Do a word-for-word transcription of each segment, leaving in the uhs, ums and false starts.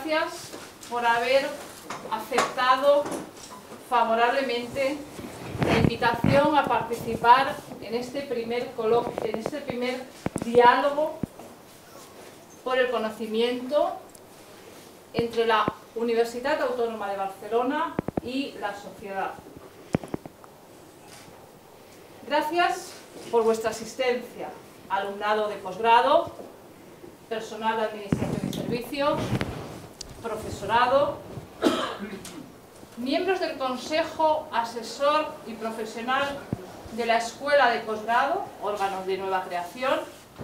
gracias por haber aceptado favorablemente la invitación a participar en este primer coloquio, en este primer diálogo por el conocimiento entre la Universitat Autónoma de Barcelona y la sociedad. Gracias por vuestra asistencia, alumnado de posgrado, personal de administración y servicios, profesorado, miembros del Consejo Asesor y Profesional de la Escuela de Posgrado, órganos de nueva creación,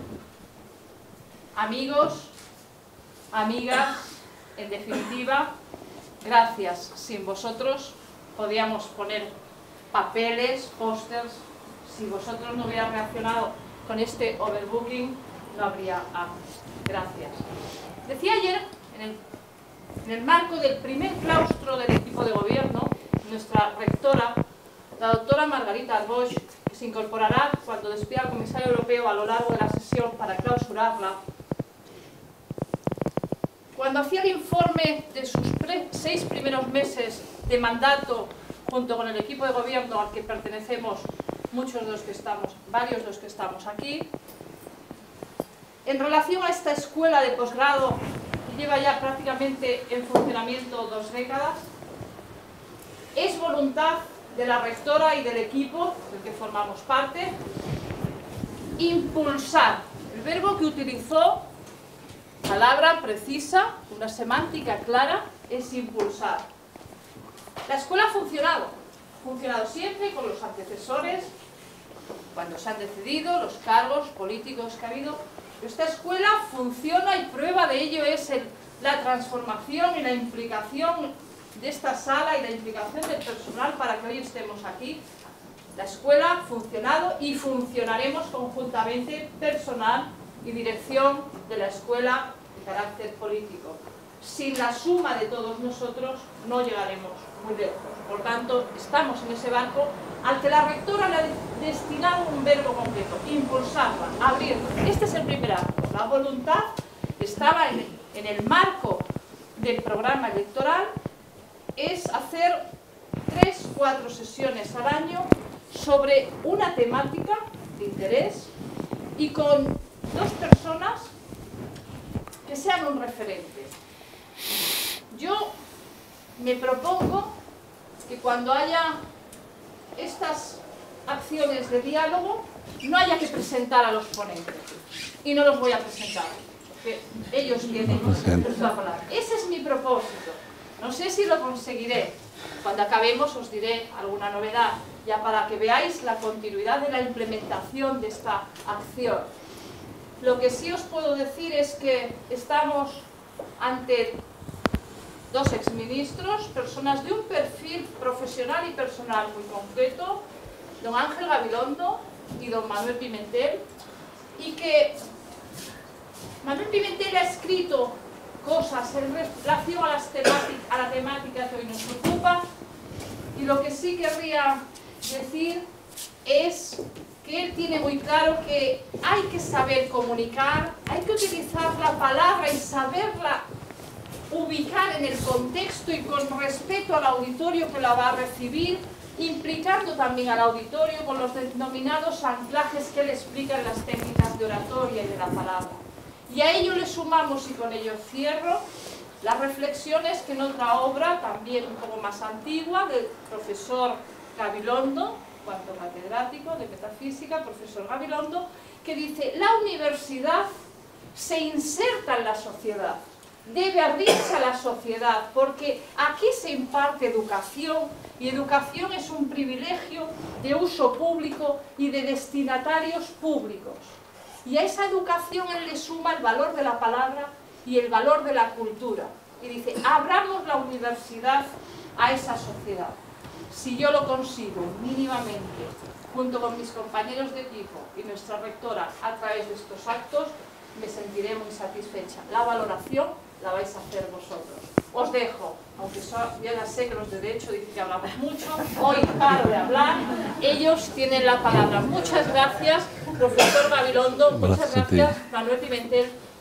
amigos, amigas, en definitiva, gracias. Sin vosotros podíamos poner papeles, pósters. Si vosotros no hubierais reaccionado con este overbooking, no habría algo. Gracias. Decía ayer, en el, en el marco del primer claustro del equipo de gobierno, nuestra rectora, la doctora Margarita Arboix, que se incorporará cuando despida al comisario europeo a lo largo de la sesión para clausurarla, cuando hacía el informe de sus seis primeros meses de mandato junto con el equipo de gobierno al que pertenecemos muchos de los que estamos, varios de los que estamos aquí, en relación a esta escuela de posgrado que lleva ya prácticamente en funcionamiento dos décadas, es voluntad de la rectora y del equipo del que formamos parte impulsar, el verbo que utilizó, palabra precisa, una semántica clara, es impulsar. La escuela ha funcionado, ha funcionado siempre con los antecesores, cuando se han decidido los cargos políticos que ha habido. Esta escuela funciona y prueba de ello es el, la transformación y la implicación de esta sala y la implicación del personal para que hoy estemos aquí. La escuela ha funcionado y funcionaremos conjuntamente, personal y dirección de la escuela de carácter político. Sin la suma de todos nosotros no llegaremos muy lejos. Por tanto, estamos en ese barco al que la rectora le ha destinado un verbo concreto: impulsarla, abrirla. Este es el primer acto. La voluntad estaba en, en el marco del programa electoral, es hacer tres, cuatro sesiones al año sobre una temática de interés y con dos personas que sean un referente. Yo me propongo que cuando haya estas acciones de diálogo no haya que presentar a los ponentes, y no los voy a presentar porque ellos tienen la palabra. Ese es mi propósito. No sé si lo conseguiré. Cuando acabemos os diré alguna novedad, ya para que veáis la continuidad de la implementación de esta acción. Lo que sí os puedo decir es que estamos ante dos exministros, personas de un perfil profesional y personal muy concreto, don Ángel Gabilondo y don Manuel Pimentel, y que Manuel Pimentel ha escrito cosas en relación a, las a la temática que hoy nos ocupa, y lo que sí querría decir es que él tiene muy claro que hay que saber comunicar, hay que utilizar la palabra y saberla ubicar en el contexto y con respeto al auditorio que la va a recibir, implicando también al auditorio con los denominados anclajes que él explica en las técnicas de oratoria y de la palabra. Y a ello le sumamos, y con ello cierro, las reflexiones que en otra obra, también un poco más antigua, del profesor Gabilondo, cuanto catedrático de metafísica, profesor Gabilondo, que dice: la universidad se inserta en la sociedad, debe abrirse a la sociedad, porque aquí se imparte educación, y educación es un privilegio de uso público y de destinatarios públicos. Y a esa educación él le suma el valor de la palabra y el valor de la cultura. Y dice: abramos la universidad a esa sociedad. Si yo lo consigo mínimamente, junto con mis compañeros de equipo y nuestra rectora, a través de estos actos, me sentiré muy satisfecha. La valoración la vais a hacer vosotros. Os dejo, aunque so, ya sé que los de derecho dicen que hablamos mucho, hoy paro de hablar, ellos tienen la palabra. Muchas gracias, profesor Gabilondo, muchas gracias, Manuel Pimentel,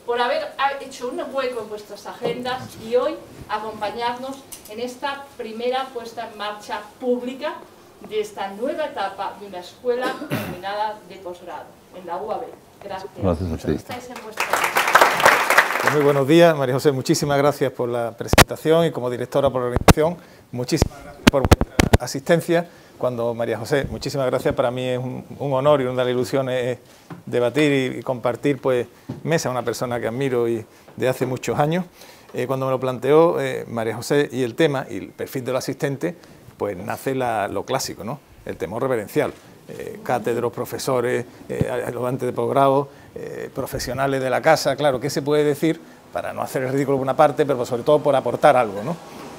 por haber hecho un hueco en vuestras agendas y hoy acompañarnos en esta primera puesta en marcha pública de esta nueva etapa de una escuela denominada de posgrado, en la U A B. Gracias. Gracias a ti. Estáis en vuestra casa. Muy buenos días, María José, muchísimas gracias por la presentación y como directora por la organización, muchísimas gracias por vuestra asistencia. Cuando María José, muchísimas gracias, para mí es un, un honor y una de las ilusiones debatir y, y compartir pues mesa a una persona que admiro y de hace muchos años. Eh, cuando me lo planteó eh, María José y el tema y el perfil del asistente, pues nace la, lo clásico, ¿no? El temor reverencial. Eh, cátedros, profesores, eh, ayudantes de posgrado, eh, profesionales de la casa, claro, ¿qué se puede decir para no hacer el ridículo por una parte, pero sobre todo por aportar algo, ¿no?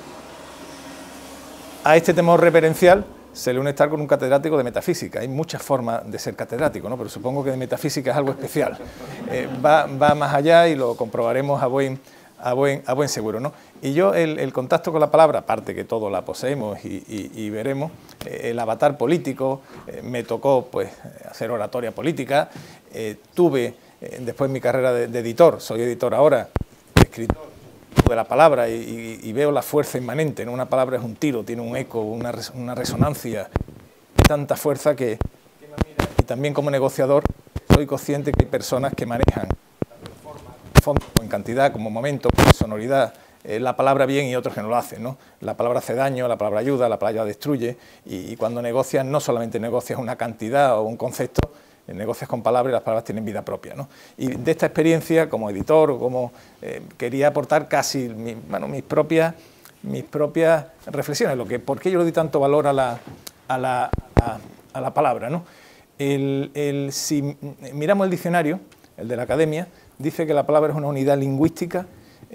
A este temor reverencial se le une estar con un catedrático de metafísica. Hay muchas formas de ser catedrático, ¿no? Pero supongo que de metafísica es algo especial. Eh, va, va más allá y lo comprobaremos a buen, a buen, a buen seguro, ¿no? Y yo el, el contacto con la palabra, aparte que todos la poseemos y, y, y veremos, eh, el avatar político, eh, me tocó pues hacer oratoria política, eh, tuve eh, después mi carrera de, de editor, soy editor ahora, escritor de la palabra y, y, y veo la fuerza inmanente, ¿no? Una palabra es un tiro, tiene un eco, una, res, una resonancia, tanta fuerza que, que me mira. Y también como negociador soy consciente que hay personas que manejan fondo en cantidad, como momento, como sonoridad, eh, la palabra bien y otros que no lo hacen, ¿no? La palabra hace daño, la palabra ayuda, la palabra destruye y, y cuando negocias no solamente negocias una cantidad o un concepto, negocias con palabras y las palabras tienen vida propia, ¿no? Y de esta experiencia, como editor, o como eh, quería aportar casi mi, bueno, mis, propias, mis propias reflexiones, lo que, por qué yo le doy tanto valor a la, a la, a, a la palabra, ¿no? El, el, si miramos el diccionario, el de la academia, dice que la palabra es una unidad lingüística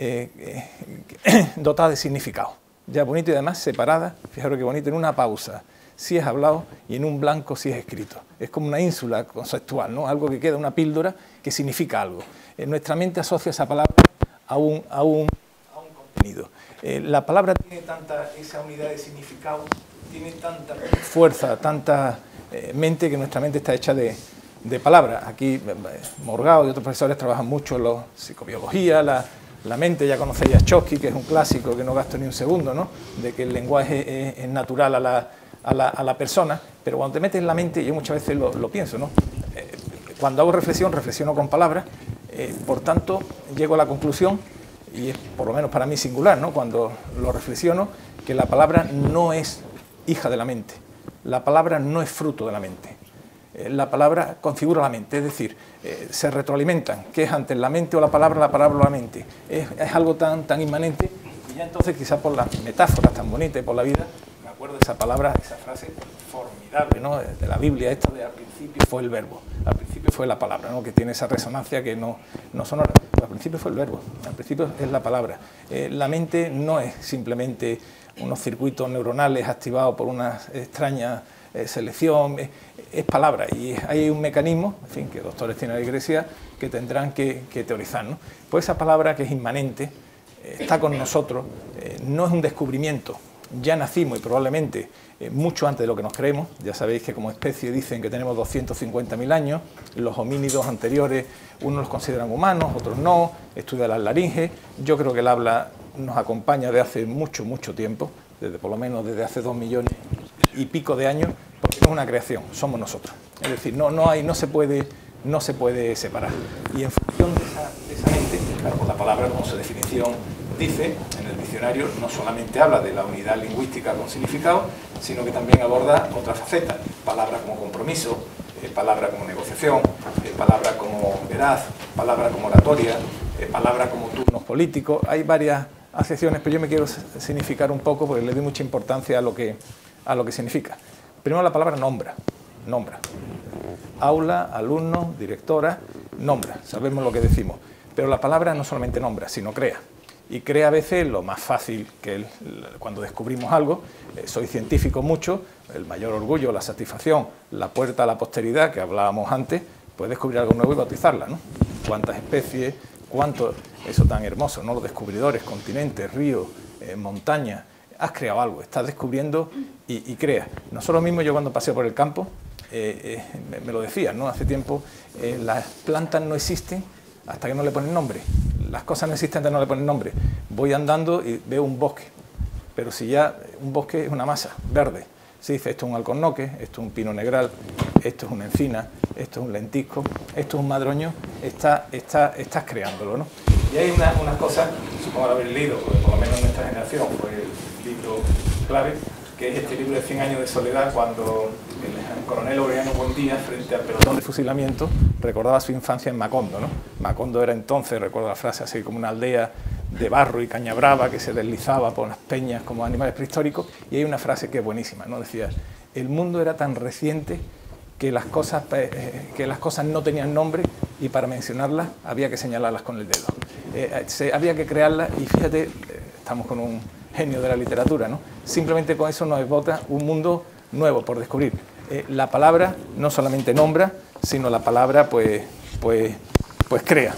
eh, eh, dotada de significado, ya bonito y además separada, fijaros qué bonito, en una pausa si es hablado y en un blanco si es escrito. Es como una ínsula conceptual, ¿no? Algo que queda, una píldora que significa algo. Eh, nuestra mente asocia esa palabra a un, a un, a un contenido. Eh, la palabra tiene tanta, esa unidad de significado, tiene tanta fuerza, tanta eh, mente, que nuestra mente está hecha de, de palabras. Aquí eh, Morgado y otros profesores trabajan mucho en la psicobiología, la, la mente, ya conocéis a Chomsky, que es un clásico que no gasto ni un segundo, ¿no? De que el lenguaje es, es natural a la A la, a la persona, pero cuando te metes en la mente, yo muchas veces lo, lo pienso, ¿no? Eh, cuando hago reflexión, reflexiono con palabras, eh, por tanto, llego a la conclusión, y es por lo menos para mí singular, ¿no? Cuando lo reflexiono, que la palabra no es hija de la mente, la palabra no es fruto de la mente, eh, la palabra configura la mente, es decir, eh, se retroalimentan, que es antes la mente o la palabra, la palabra o la mente, es, es algo tan, tan inmanente, y ya entonces quizás por las metáforas tan bonitas y por la vida, recuerdo esa palabra, esa frase formidable, ¿no? De la Biblia, esta de al principio fue el verbo, al principio fue la palabra, ¿no? Que tiene esa resonancia que no, no sonora, al principio fue el verbo, al principio es la palabra. Eh, la mente no es simplemente unos circuitos neuronales activados por una extraña eh, selección, es, es palabra y hay un mecanismo, en fin, que doctores tienen la iglesia, que tendrán que, que teorizar, ¿no? Pues esa palabra que es inmanente, eh, está con nosotros, eh, no es un descubrimiento. Ya nacimos y probablemente eh, mucho antes de lo que nos creemos. Ya sabéis que como especie dicen que tenemos doscientos cincuenta mil años, los homínidos anteriores unos los consideran humanos, otros no, estudian las laringes. Yo creo que el habla nos acompaña de hace mucho, mucho tiempo, desde por lo menos desde hace dos millones y pico de años, porque no es una creación, somos nosotros. Es decir, no, no, hay, no, se, puede, no se puede separar. Y en función de esa, de esa mente, claro, por la palabra como su definición dice, en el diccionario no solamente habla de la unidad lingüística con significado, sino que también aborda otras facetas, palabras como compromiso, eh, palabra como negociación, eh, palabra como veraz, palabra como oratoria, eh, palabra como turnos políticos. Hay varias acepciones, pero yo me quiero significar un poco porque le doy mucha importancia a lo que, a lo que significa. Primero la palabra nombra, nombra. Aula, alumno, directora, nombra, sabemos lo que decimos. Pero la palabra no solamente nombra, sino crea. Y crea a veces lo más fácil que el, cuando descubrimos algo, eh, soy científico mucho, el mayor orgullo, la satisfacción, la puerta a la posteridad que hablábamos antes, pues descubrir algo nuevo y bautizarla, ¿no? Cuántas especies, cuánto, eso tan hermoso, ¿no? Los descubridores, continentes, ríos, eh, montañas, has creado algo, estás descubriendo y, y creas. Nosotros mismos, yo cuando paseo por el campo, eh, eh, me, me lo decían, ¿no? Hace tiempo, eh, las plantas no existen hasta que no le ponen nombre. Las cosas no existen hasta que no le ponen nombre. Voy andando y veo un bosque, pero si ya un bosque es una masa verde, se dice esto es un alcornoque, esto es un pino negral, esto es una encina, esto es un lentisco, esto es un madroño, está, está, estás creándolo, ¿no? Y hay unas una cosas, supongo haber leído, porque por lo menos en nuestra generación fue el libro clave, que es este libro de cien años de soledad, cuando el coronel Laureano Buendía, frente al pelotón de fusilamiento, recordaba su infancia en Macondo, ¿no? Macondo era entonces, recuerdo la frase así, como una aldea de barro y caña brava que se deslizaba por las peñas como animales prehistóricos, y hay una frase que es buenísima, ¿no? Decía, el mundo era tan reciente que las cosas, eh, que las cosas no tenían nombre y para mencionarlas había que señalarlas con el dedo. Eh, se, había que crearlas y fíjate, eh, estamos con un genio de la literatura, ¿no? Simplemente con eso nos esbota un mundo nuevo por descubrir. Eh, la palabra no solamente nombra, sino la palabra pues, pues, pues crea.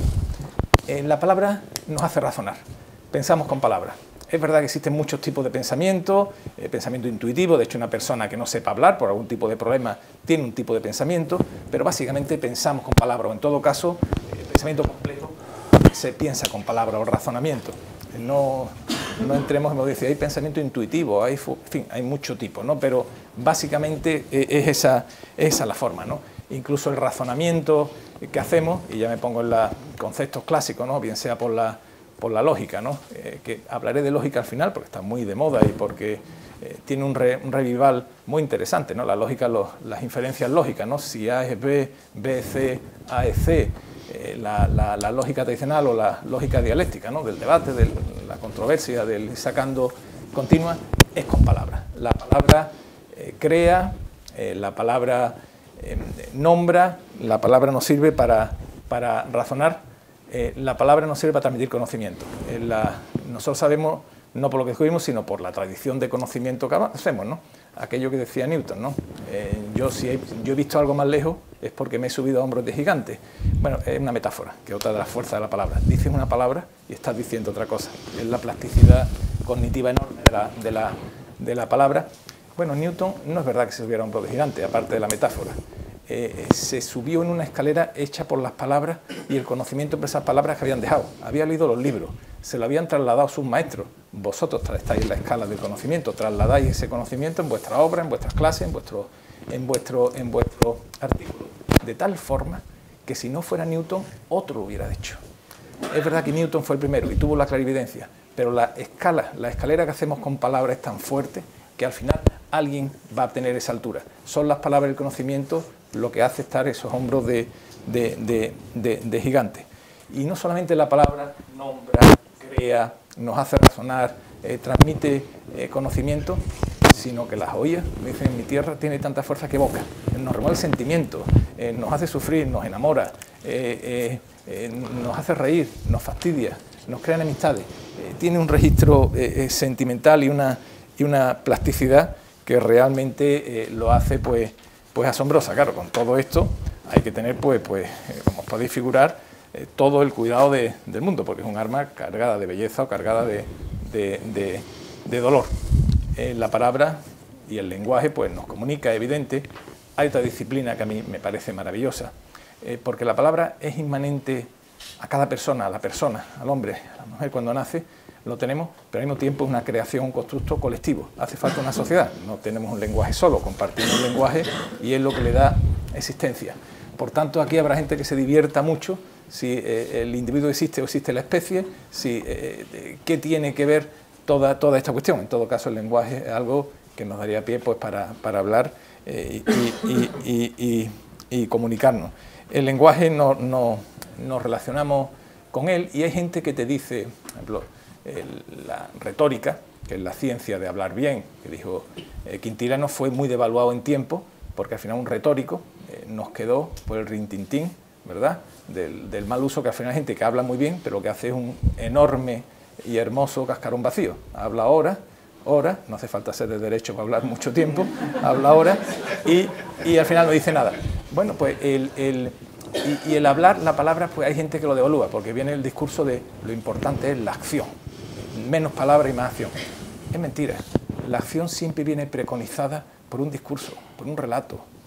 Eh, la palabra nos hace razonar, pensamos con palabras. Es verdad que existen muchos tipos de pensamiento, eh, pensamiento intuitivo, de hecho una persona que no sepa hablar por algún tipo de problema tiene un tipo de pensamiento, pero básicamente pensamos con palabras, o en todo caso, el pensamiento complejo se piensa con palabras o razonamiento. No, no entremos, como decía, hay pensamiento intuitivo, hay, en fin, hay mucho tipo, ¿no? Pero básicamente es esa, es esa la forma, ¿no? Incluso el razonamiento que hacemos, y ya me pongo en los conceptos clásicos, ¿no? Bien sea por la, por la lógica, ¿no? Eh, que hablaré de lógica al final porque está muy de moda y porque eh, tiene un, re, un revival muy interesante, ¿no? La lógica, los, las inferencias lógicas, ¿no? Si A es B, B es C, A es C, eh, la, la, la lógica tradicional o la lógica dialéctica, ¿no? Del debate, de la controversia, del ir sacando continua, es con palabras. La palabra eh, crea, eh, la palabra eh, nombra, la palabra nos sirve para, para razonar, eh, la palabra nos sirve para transmitir conocimiento. Eh, la, nosotros sabemos, no por lo que descubrimos, sino por la tradición de conocimiento que hacemos, ¿no? Aquello que decía Newton, ¿no? Eh, yo si he, yo he visto algo más lejos es porque me he subido a hombros de gigantes. Bueno, es una metáfora, que es otra de las fuerzas de la palabra. Dices una palabra y estás diciendo otra cosa. Es la plasticidad cognitiva enorme de la, de la, de la palabra. Bueno, Newton no es verdad que se subiera a hombros de gigantes, aparte de la metáfora. Eh, se subió en una escalera hecha por las palabras y el conocimiento por esas palabras que habían dejado. Había leído los libros, se lo habían trasladado sus maestros. Vosotros estáis en la escala del conocimiento, trasladáis ese conocimiento en vuestra obra, en vuestras clases, en vuestro, en vuestro, en vuestro artículo, de tal forma que si no fuera Newton, otro lo hubiera hecho. Es verdad que Newton fue el primero y tuvo la clarividencia, pero la escala, la escalera que hacemos con palabras es tan fuerte que al final alguien va a tener esa altura. Son las palabras del conocimiento lo que hace estar esos hombros de, de, de, de, de gigantes. Y no solamente la palabra nombra, crea, nos hace razonar, eh, transmite eh, conocimiento, sino que las oías, me dicen, en mi tierra tiene tanta fuerza que evoca, nos remueve el sentimiento, eh, nos hace sufrir, nos enamora, eh, eh, eh, nos hace reír, nos fastidia, nos crea enemistades, eh, tiene un registro eh, sentimental y una, y una plasticidad que realmente eh, lo hace pues, pues asombrosa. Claro, con todo esto hay que tener, pues, pues eh, como os podéis figurar, eh, todo el cuidado de, del mundo, porque es un arma cargada de belleza o cargada de, de, de, de dolor. Eh, la palabra y el lenguaje pues, nos comunica, es evidente. Hay otra disciplina que a mí me parece maravillosa, eh, porque la palabra es inmanente a cada persona, a la persona, al hombre, a la mujer cuando nace, lo tenemos, pero al mismo tiempo es una creación, un constructo colectivo. Hace falta una sociedad, no tenemos un lenguaje solo, compartimos un lenguaje y es lo que le da existencia. Por tanto, aquí habrá gente que se divierta mucho si eh, el individuo existe o existe la especie, si, eh, qué tiene que ver toda, toda esta cuestión. En todo caso, el lenguaje es algo que nos daría pie pues, para, para hablar eh, y, y, y, y, y comunicarnos. El lenguaje no, no, nos relacionamos con él y hay gente que te dice, por ejemplo, el, la retórica, que es la ciencia de hablar bien, que dijo eh, Quintiliano, fue muy devaluado en tiempo, porque al final un retórico eh, nos quedó por el rintintín, ¿verdad?, del, del mal uso, que al final hay gente que habla muy bien, pero lo que hace es un enorme y hermoso cascarón vacío. Habla ahora, ahora, no hace falta ser de derecho para hablar mucho tiempo, habla ahora y, y al final no dice nada. Bueno, pues el... el Y, y el hablar, la palabra, pues hay gente que lo devalúa, porque viene el discurso de lo importante es la acción, menos palabra y más acción. Es mentira, la acción siempre viene preconizada por un discurso, por un relato,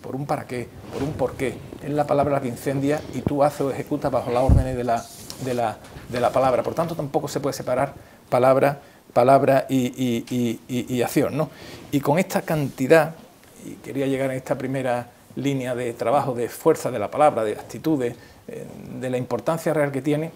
por un para qué, por un por qué. Es la palabra la que incendia y tú haces o ejecutas bajo las órdenes de la, de la, de la palabra. Por tanto, tampoco se puede separar palabra, palabra y, y, y, y, y acción, ¿no? Y con esta cantidad, y quería llegar a esta primera línea de trabajo, de fuerza de la palabra, de actitudes, eh, de la importancia real que tiene,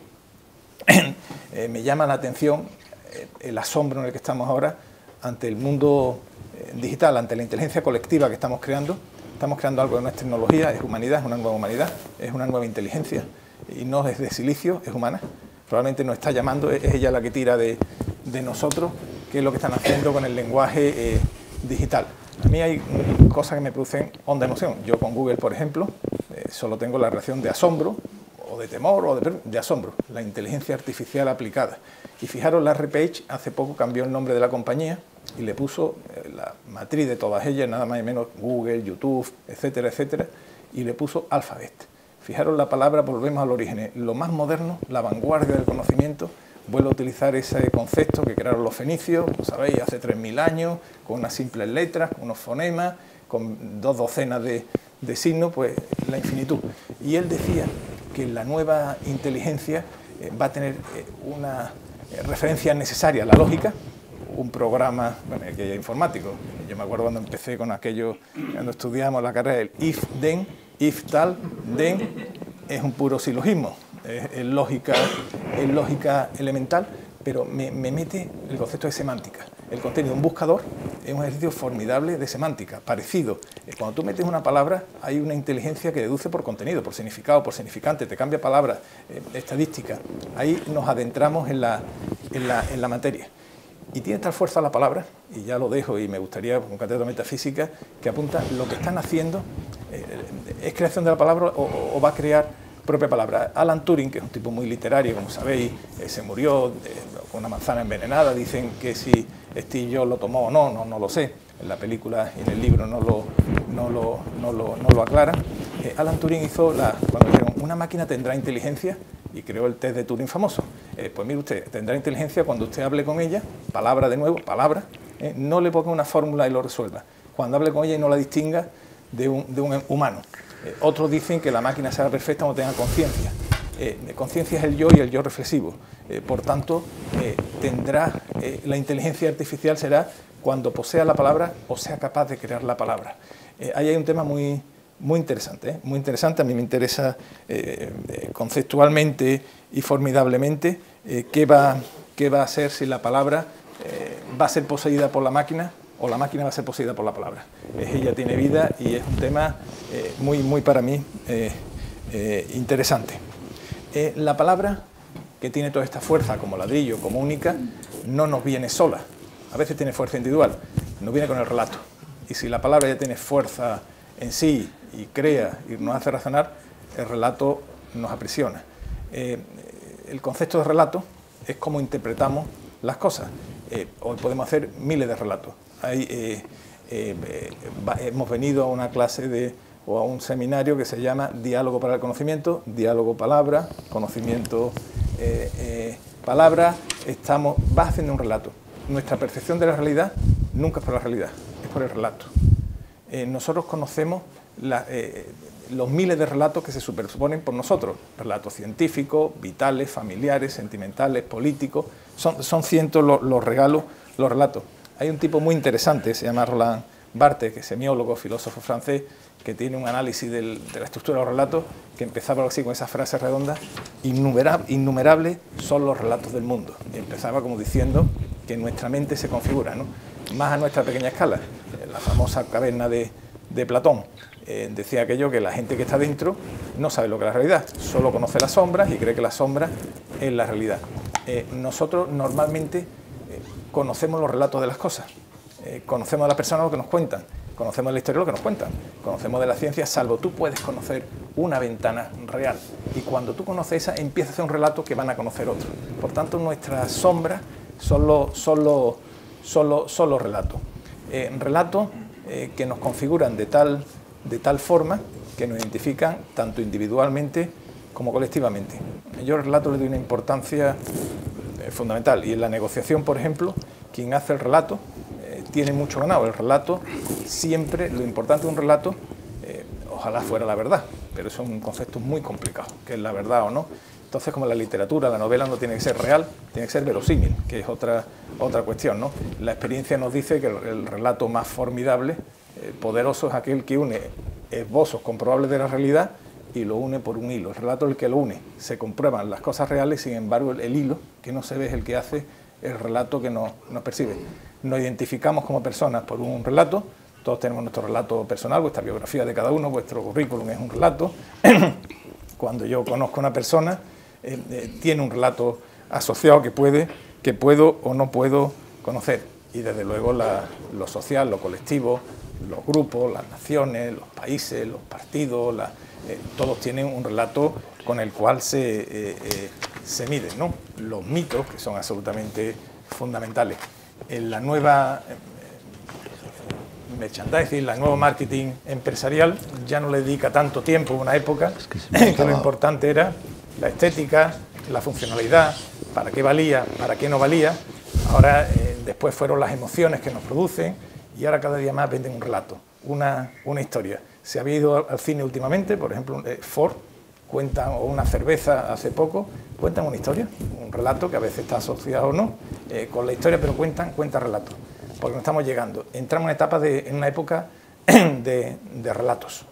eh, me llama la atención eh, el asombro en el que estamos ahora ante el mundo eh, digital, ante la inteligencia colectiva que estamos creando. Estamos creando algo que no es tecnología, es humanidad, es una nueva humanidad, es una nueva inteligencia, y no es de silicio, es humana. Probablemente nos está llamando, es ella la que tira de, de nosotros, que es lo que están haciendo con el lenguaje eh, digital. A mí hay cosas que me producen honda emoción. Yo con Google, por ejemplo, eh, solo tengo la reacción de asombro, o de temor, o de, de asombro, la inteligencia artificial aplicada. Y fijaros, Larry Page hace poco cambió el nombre de la compañía y le puso eh, la matriz de todas ellas, nada más y menos Google, YouTube, etcétera, etcétera, y le puso Alphabet. Fijaros la palabra, volvemos al origen, lo más moderno, la vanguardia del conocimiento. Vuelvo a utilizar ese concepto que crearon los fenicios, como sabéis, hace tres mil años, con unas simples letras, con unos fonemas, con dos docenas de, de signos, pues la infinitud. Y él decía que la nueva inteligencia eh, va a tener eh, una eh, referencia necesaria a la lógica, un programa, bueno, aquello informático. Yo me acuerdo cuando empecé con aquello, cuando estudiamos la carrera, el if, then, if tal, then, es un puro silogismo. Es, es, lógica, es lógica elemental, pero me, me mete el concepto de semántica. El contenido de un buscador es un ejercicio formidable de semántica, parecido. Cuando tú metes una palabra, hay una inteligencia que deduce por contenido, por significado, por significante, te cambia palabras, eh, estadística. Ahí nos adentramos en la, en, la, en la materia. Y tiene tal fuerza la palabra, y ya lo dejo, y me gustaría, con catedra de metafísica, que apunta lo que están haciendo, eh, es creación de la palabra o, o va a crear propia palabra. Alan Turing, que es un tipo muy literario, como sabéis, eh, se murió eh, con una manzana envenenada. Dicen que si Steve Jobs lo tomó o no, no, no lo sé. En la película y en el libro no lo, no lo, no lo, no lo aclaran. Eh, Alan Turing hizo, la, cuando dijeron, una máquina tendrá inteligencia, y creó el test de Turing famoso. Eh, pues mire usted, tendrá inteligencia cuando usted hable con ella, palabra de nuevo, palabra, eh, no le ponga una fórmula y lo resuelva. Cuando hable con ella y no la distinga de un, de un humano. Eh, otros dicen que la máquina será perfecta cuando tenga conciencia. Eh, conciencia es el yo y el yo reflexivo. Eh, por tanto, eh, tendrá eh, la inteligencia artificial será cuando posea la palabra o sea capaz de crear la palabra. Eh, ahí hay un tema muy, muy interesante, ¿eh? muy interesante. A mí me interesa eh, eh, conceptualmente y formidablemente eh, qué va, qué va a ser si la palabra eh, va a ser poseída por la máquina o la máquina va a ser poseída por la palabra. Eh, ella tiene vida y es un tema eh, muy, muy para mí eh, eh, interesante. Eh, la palabra, que tiene toda esta fuerza como ladrillo, como única, no nos viene sola. A veces tiene fuerza individual, nos viene con el relato. Y si la palabra ya tiene fuerza en sí y crea y nos hace razonar, el relato nos aprisiona. Eh, el concepto de relato es cómo interpretamos las cosas. Eh, hoy podemos hacer miles de relatos. Hay, eh, eh, eh, va, hemos venido a una clase de, o a un seminario que se llama Diálogo para el Conocimiento, diálogo palabra, conocimiento eh, eh, palabra, estamos, va haciendo un relato. Nuestra percepción de la realidad nunca es por la realidad, es por el relato. Eh, nosotros conocemos la, eh, los miles de relatos que se superponen por nosotros, relatos científicos, vitales, familiares, sentimentales, políticos, son, son cientos los, los regalos, los relatos. Hay un tipo muy interesante, se llama Roland Barthes, que es semiólogo, filósofo francés, que tiene un análisis del, de la estructura de los relatos, que empezaba así con esas frases redondas, innumerables innumerable son los relatos del mundo. Y empezaba como diciendo que nuestra mente se configura, ¿no? Más a nuestra pequeña escala. La famosa caverna de, de Platón eh, decía aquello que la gente que está dentro no sabe lo que es la realidad, solo conoce las sombras y cree que la sombra es la realidad. Eh, nosotros normalmente conocemos los relatos de las cosas, eh, conocemos a las personas lo que nos cuentan, conocemos la historia lo que nos cuentan, conocemos de la ciencia, salvo tú puedes conocer una ventana real. Y cuando tú conoces esa, empieza a hacer un relato que van a conocer otros. Por tanto, nuestras sombras son los, son los, son los, son los relatos. Eh, relatos eh, que nos configuran de tal, de tal forma que nos identifican tanto individualmente como colectivamente. Yo al relato le doy una importancia fundamental, y en la negociación, por ejemplo, quien hace el relato eh, tiene mucho ganado. El relato siempre, lo importante de un relato, eh, ojalá fuera la verdad, pero eso es un concepto muy complicado, que es la verdad o no. Entonces, como la literatura, la novela no tiene que ser real, tiene que ser verosímil, que es otra, otra cuestión, ¿no? La experiencia nos dice que el, el relato más formidable, eh, poderoso, es aquel que une esbozos comprobables de la realidad y lo une por un hilo. El relato es el que lo une, se comprueban las cosas reales, sin embargo, el, el hilo que no se ve es el que hace el relato que nos, nos percibe. Nos identificamos como personas por un relato, todos tenemos nuestro relato personal, vuestra biografía de cada uno, vuestro currículum es un relato. Cuando yo conozco a una persona, eh, eh, tiene un relato asociado que, puede, que puedo o no puedo conocer. Y desde luego la, lo social, lo colectivo, los grupos, las naciones, los países, los partidos, la, eh, todos tienen un relato con el cual se, eh, eh, se miden, ¿no? Los mitos, que son absolutamente fundamentales. En la nueva eh, merchandising, la nueva marketing empresarial ya no le dedica tanto tiempo, una época es que, que lo importante era la estética, la funcionalidad, para qué valía, para qué no valía. Ahora, eh, después fueron las emociones que nos producen y ahora cada día más venden un relato, una, una historia. Se había ido al cine últimamente, por ejemplo, eh, Ford, cuentan, o una cerveza hace poco, cuentan una historia, un relato que a veces está asociado o no eh, con la historia, pero cuentan, cuentan relatos, porque nos estamos llegando. Entramos en una etapa, de, en una época de, de relatos.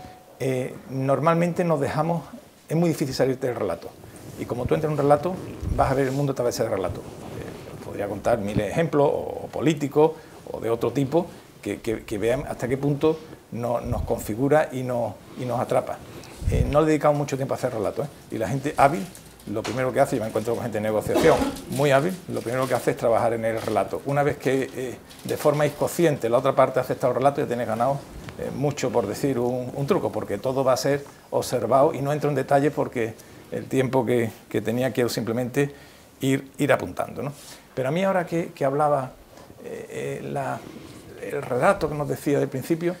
Eh, normalmente nos dejamos, es muy difícil salirte del relato, y como tú entras en un relato, vas a ver el mundo a través de ese relato. Eh, podría contar miles de ejemplos, o, o políticos, o de otro tipo, que, que, que vean hasta qué punto no, nos configura y, no, y nos atrapa. Eh, no le dedicamos mucho tiempo a hacer relatos, ¿eh? Y la gente hábil, lo primero que hace, yo me encuentro con gente de negociación muy hábil, lo primero que hace es trabajar en el relato. Una vez que eh, de forma inconsciente la otra parte ha aceptado el relato, ya tienes ganado eh, mucho, por decir un, un truco, porque todo va a ser observado, y no entro en detalle porque el tiempo que, que tenía quiero simplemente ir, ir apuntando, ¿no? Pero a mí ahora que, que hablaba eh, eh, la, el relato que nos decía del principio,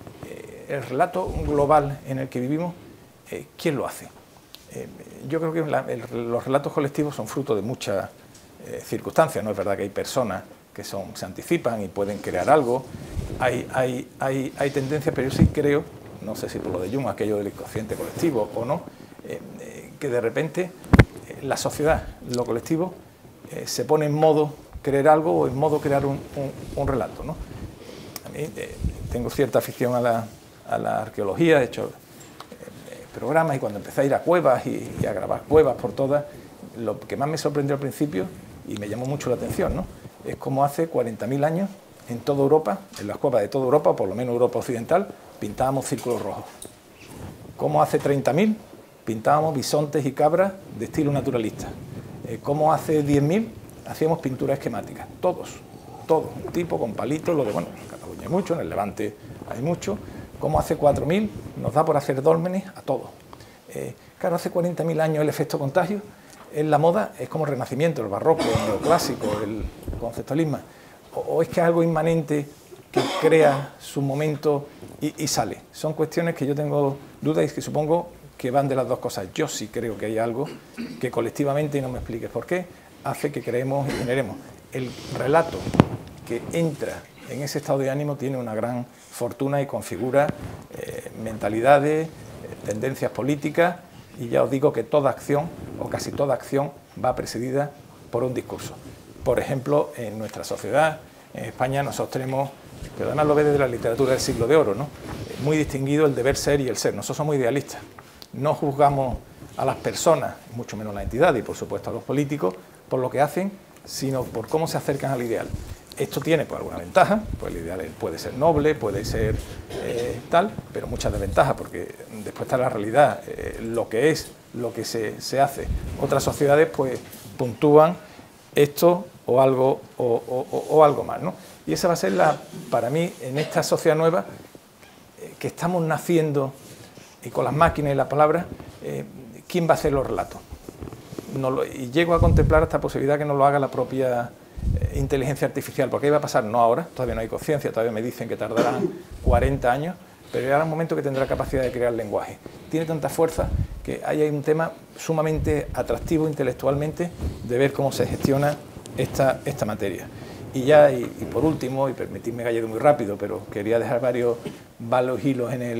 eh, el relato global en el que vivimos, eh, ¿quién lo hace? Eh, yo creo que la, el, los relatos colectivos son fruto de muchas eh, circunstancias. No es verdad que hay personas que son, se anticipan y pueden crear algo, hay, hay, hay, hay tendencias, pero yo sí creo, no sé si por lo de Jung, aquello del inconsciente colectivo o no, eh, eh, que de repente eh, la sociedad, lo colectivo, eh, se pone en modo crear algo o en modo crear un, un, un relato, ¿no? A mí eh, tengo cierta afición a la, a la arqueología, he hecho programas, y cuando empecé a ir a cuevas y, y a grabar cuevas por todas, lo que más me sorprendió al principio y me llamó mucho la atención, ¿no?, es cómo hace cuarenta mil años en toda Europa, en las cuevas de toda Europa, o por lo menos Europa occidental, pintábamos círculos rojos. Cómo hace treinta mil pintábamos bisontes y cabras de estilo naturalista. Eh, cómo hace diez mil hacíamos pinturas esquemáticas, todos, todos, un tipo con palitos, lo de, bueno, en Cataluña hay mucho, en el Levante hay mucho. Como hace cuatro mil, nos da por hacer dólmenes a todos. Eh, claro, hace cuarenta mil años el efecto contagio en la moda es como el Renacimiento, el barroco, el neoclásico, el conceptualismo. O, o es que es algo inmanente que crea su momento y, y sale. Son cuestiones que yo tengo dudas y que supongo que van de las dos cosas. Yo sí creo que hay algo que colectivamente, y no me expliques por qué, hace que creemos y generemos. El relato que entra en ese estado de ánimo tiene una gran fortuna y configura eh, mentalidades, eh, tendencias políticas, y ya os digo que toda acción, o casi toda acción, va precedida por un discurso. Por ejemplo, en nuestra sociedad, en España, nosotros tenemos, pero además lo ve desde la literatura del siglo de oro, ¿no?, eh, muy distinguido el deber ser y el ser. Nosotros somos idealistas, no juzgamos a las personas, mucho menos a la entidad y por supuesto a los políticos, por lo que hacen, sino por cómo se acercan al ideal. Esto tiene pues alguna ventaja, pues el ideal puede ser noble, puede ser eh, tal, pero muchas desventajas, porque después está la realidad, eh, lo que es, lo que se, se hace. Otras sociedades pues puntúan esto o algo, o, o, o algo más, ¿no? Y esa va a ser la, para mí, en esta sociedad nueva, eh, que estamos naciendo, y con las máquinas y las palabras, eh, ¿quién va a hacer los relatos? No lo, y llego a contemplar esta posibilidad que no lo haga la propia eh, inteligencia artificial, porque ahí va a pasar, no ahora, todavía no hay conciencia, todavía me dicen que tardarán cuarenta años, pero llegará un momento que tendrá capacidad de crear lenguaje. Tiene tanta fuerza que ahí hay un tema sumamente atractivo intelectualmente de ver cómo se gestiona esta, esta materia. Y ya, y, y por último, y permitidme que haya ido muy rápido, pero quería dejar varios, varios hilos en el,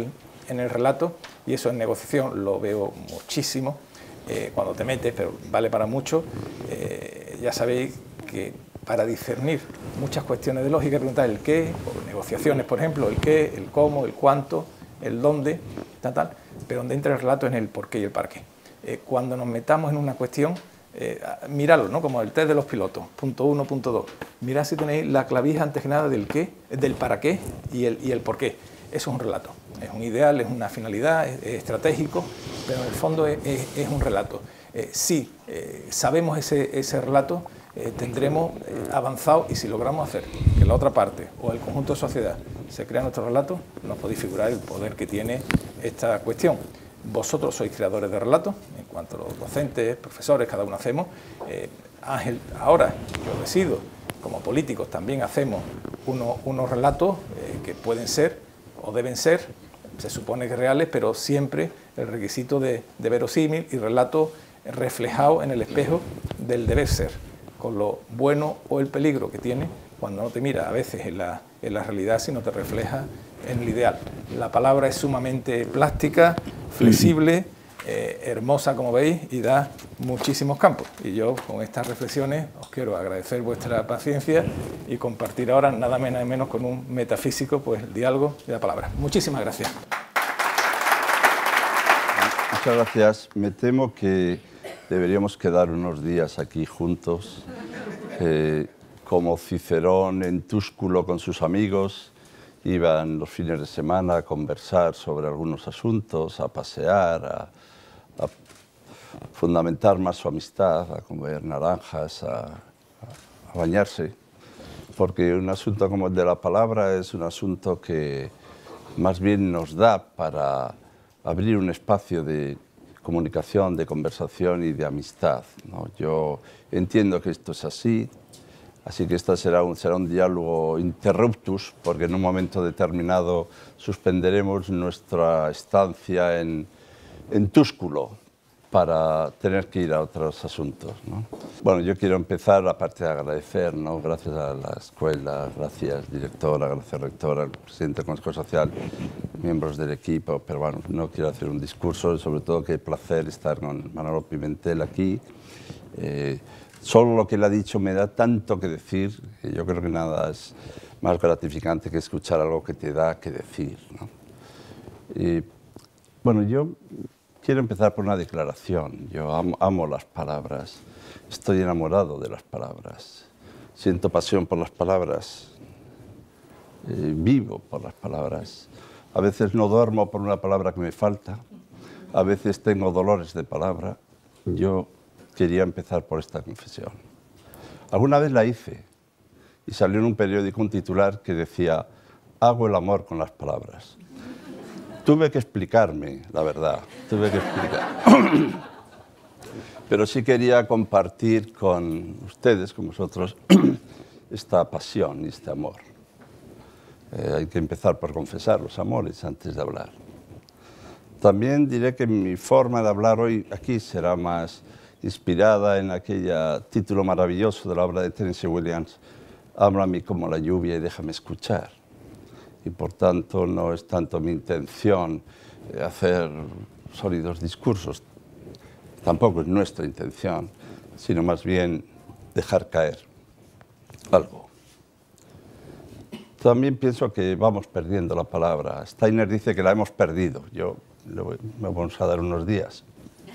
en el relato, y eso en negociación lo veo muchísimo, eh, cuando te metes, pero vale para mucho. Eh, ya sabéis que para discernir muchas cuestiones de lógica, preguntar el qué, o negociaciones, por ejemplo, el qué, el cómo, el cuánto, el dónde, tal, tal, pero donde entra el relato es en el por qué y el para qué. Eh, cuando nos metamos en una cuestión, eh, miradlo, ¿no? Como el test de los pilotos, punto uno, punto dos. Mirad si tenéis la clavija antes que nada del qué, del para qué y el, y el por qué. Eso es un relato. Es un ideal, es una finalidad, es, es estratégico, pero en el fondo es, es, es un relato. Eh, si eh, sabemos ese, ese relato, eh, tendremos eh, avanzado, y si logramos hacer que la otra parte o el conjunto de sociedad se crea nuestro relato, nos podéis figurar el poder que tiene esta cuestión. Vosotros sois creadores de relatos, en cuanto a los docentes, profesores, cada uno hacemos. Eh, Ángel, ahora yo decido, como políticos también hacemos uno, unos relatos eh, que pueden ser o deben ser, se supone que reales, pero siempre el requisito de, de verosímil y relato reflejado en el espejo del deber ser, con lo bueno o el peligro que tiene cuando no te mira a veces en la, en la realidad, sino te refleja en el ideal. La palabra es sumamente plástica, flexible, eh, hermosa como veis, y da muchísimos campos. Y yo con estas reflexiones os quiero agradecer vuestra paciencia y compartir ahora nada menos y menos con un metafísico pues el diálogo de la palabra. Muchísimas gracias. Muchas gracias. Me temo que deberíamos quedar unos días aquí juntos, eh, como Cicerón en Túsculo con sus amigos. Iban los fines de semana a conversar sobre algunos asuntos, a pasear, a, a fundamentar más su amistad, a comer naranjas, a, a bañarse. Porque un asunto como el de la palabra es un asunto que más bien nos da para abrir un espacio de comunicación, de conversación y de amistad, ¿no? Yo entiendo que esto es así. Así que este será un, será un diálogo interruptus, porque en un momento determinado suspenderemos nuestra estancia en, en Túsculo para tener que ir a otros asuntos, ¿no? Bueno, yo quiero empezar, aparte de agradecer, ¿no? Gracias a la escuela, gracias directora, gracias rectora, al presidente del Consejo Social, miembros del equipo, pero bueno, no quiero hacer un discurso, sobre todo qué placer estar con Manolo Pimentel aquí. Eh, Solo lo que él ha dicho me da tanto que decir, que yo creo que nada es más gratificante que escuchar algo que te da que decir, ¿no? Y, bueno, yo quiero empezar por una declaración. Yo amo, amo las palabras, estoy enamorado de las palabras, siento pasión por las palabras, eh, vivo por las palabras. A veces no duermo por una palabra que me falta, a veces tengo dolores de palabra. Yo quería empezar por esta confesión. Alguna vez la hice y salió en un periódico un titular que decía: hago el amor con las palabras. Tuve que explicarme, la verdad, tuve que explicar. Pero sí quería compartir con ustedes, con vosotros, esta pasión y este amor. Eh, hay que empezar por confesar los amores antes de hablar. También diré que mi forma de hablar hoy aquí será más inspirada en aquel título maravilloso de la obra de Tennessee Williams, háblame como la lluvia y déjame escuchar. Y por tanto no es tanto mi intención hacer sólidos discursos, tampoco es nuestra intención, sino más bien dejar caer algo. También pienso que vamos perdiendo la palabra. Steiner dice que la hemos perdido. Yo le voy, me vamos a dar unos días.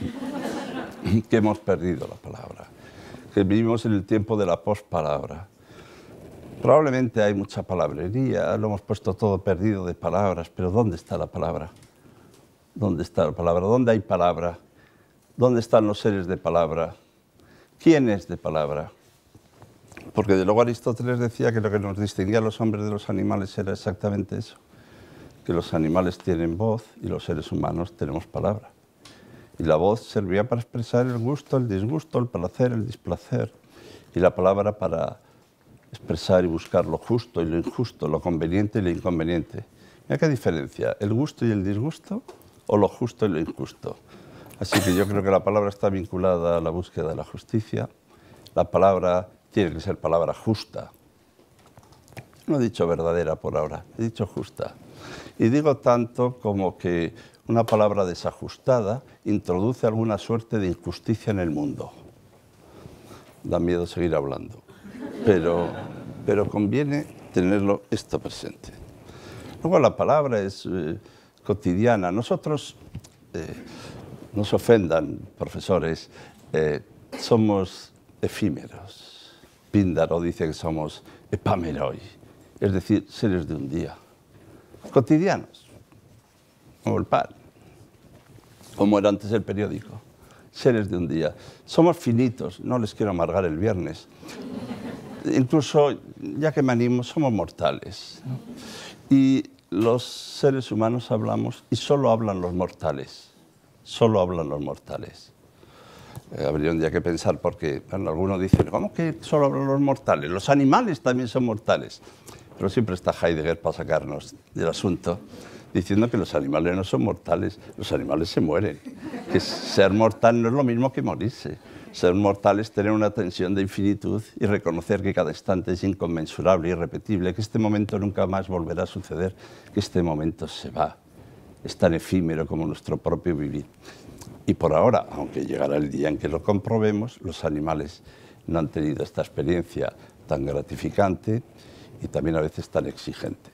Que hemos perdido la palabra, que vivimos en el tiempo de la pospalabra. Probablemente hay mucha palabrería, lo hemos puesto todo perdido de palabras, pero ¿dónde está la palabra? ¿Dónde está la palabra? ¿Dónde hay palabra? ¿Dónde están los seres de palabra? ¿Quién es de palabra? Porque de luego Aristóteles decía que lo que nos distinguía a los hombres de los animales era exactamente eso, que los animales tienen voz y los seres humanos tenemos palabra. Y la voz servía para expresar el gusto, el disgusto, el placer, el displacer. Y la palabra para expresar y buscar lo justo y lo injusto, lo conveniente y lo inconveniente. Mira qué diferencia, el gusto y el disgusto o lo justo y lo injusto. Así que yo creo que la palabra está vinculada a la búsqueda de la justicia. La palabra tiene que ser palabra justa. No he dicho verdadera por ahora, he dicho justa. Y digo tanto como que una palabra desajustada introduce alguna suerte de injusticia en el mundo. Da miedo seguir hablando, pero, pero conviene tenerlo esto presente. Luego la palabra es eh, cotidiana. Nosotros, eh, no se ofendan, profesores, eh, somos efímeros. Píndaro dice que somos epameroi, es decir, seres de un día, cotidianos, como el pan, como era antes el periódico, seres de un día. Somos finitos, no les quiero amargar el viernes. Incluso, ya que me animo, somos mortales. Y los seres humanos hablamos, y solo hablan los mortales, solo hablan los mortales. Eh, habría un día que pensar, porque bueno, algunos dicen, ¿cómo que solo hablan los mortales? Los animales también son mortales. Pero siempre está Heidegger para sacarnos del asunto, diciendo que los animales no son mortales, los animales se mueren. Que ser mortal no es lo mismo que morirse. Ser mortal es tener una tensión de infinitud y reconocer que cada instante es inconmensurable, irrepetible, que este momento nunca más volverá a suceder, que este momento se va. Es tan efímero como nuestro propio vivir. Y por ahora, aunque llegará el día en que lo comprobemos, los animales no han tenido esta experiencia tan gratificante y también a veces tan exigente.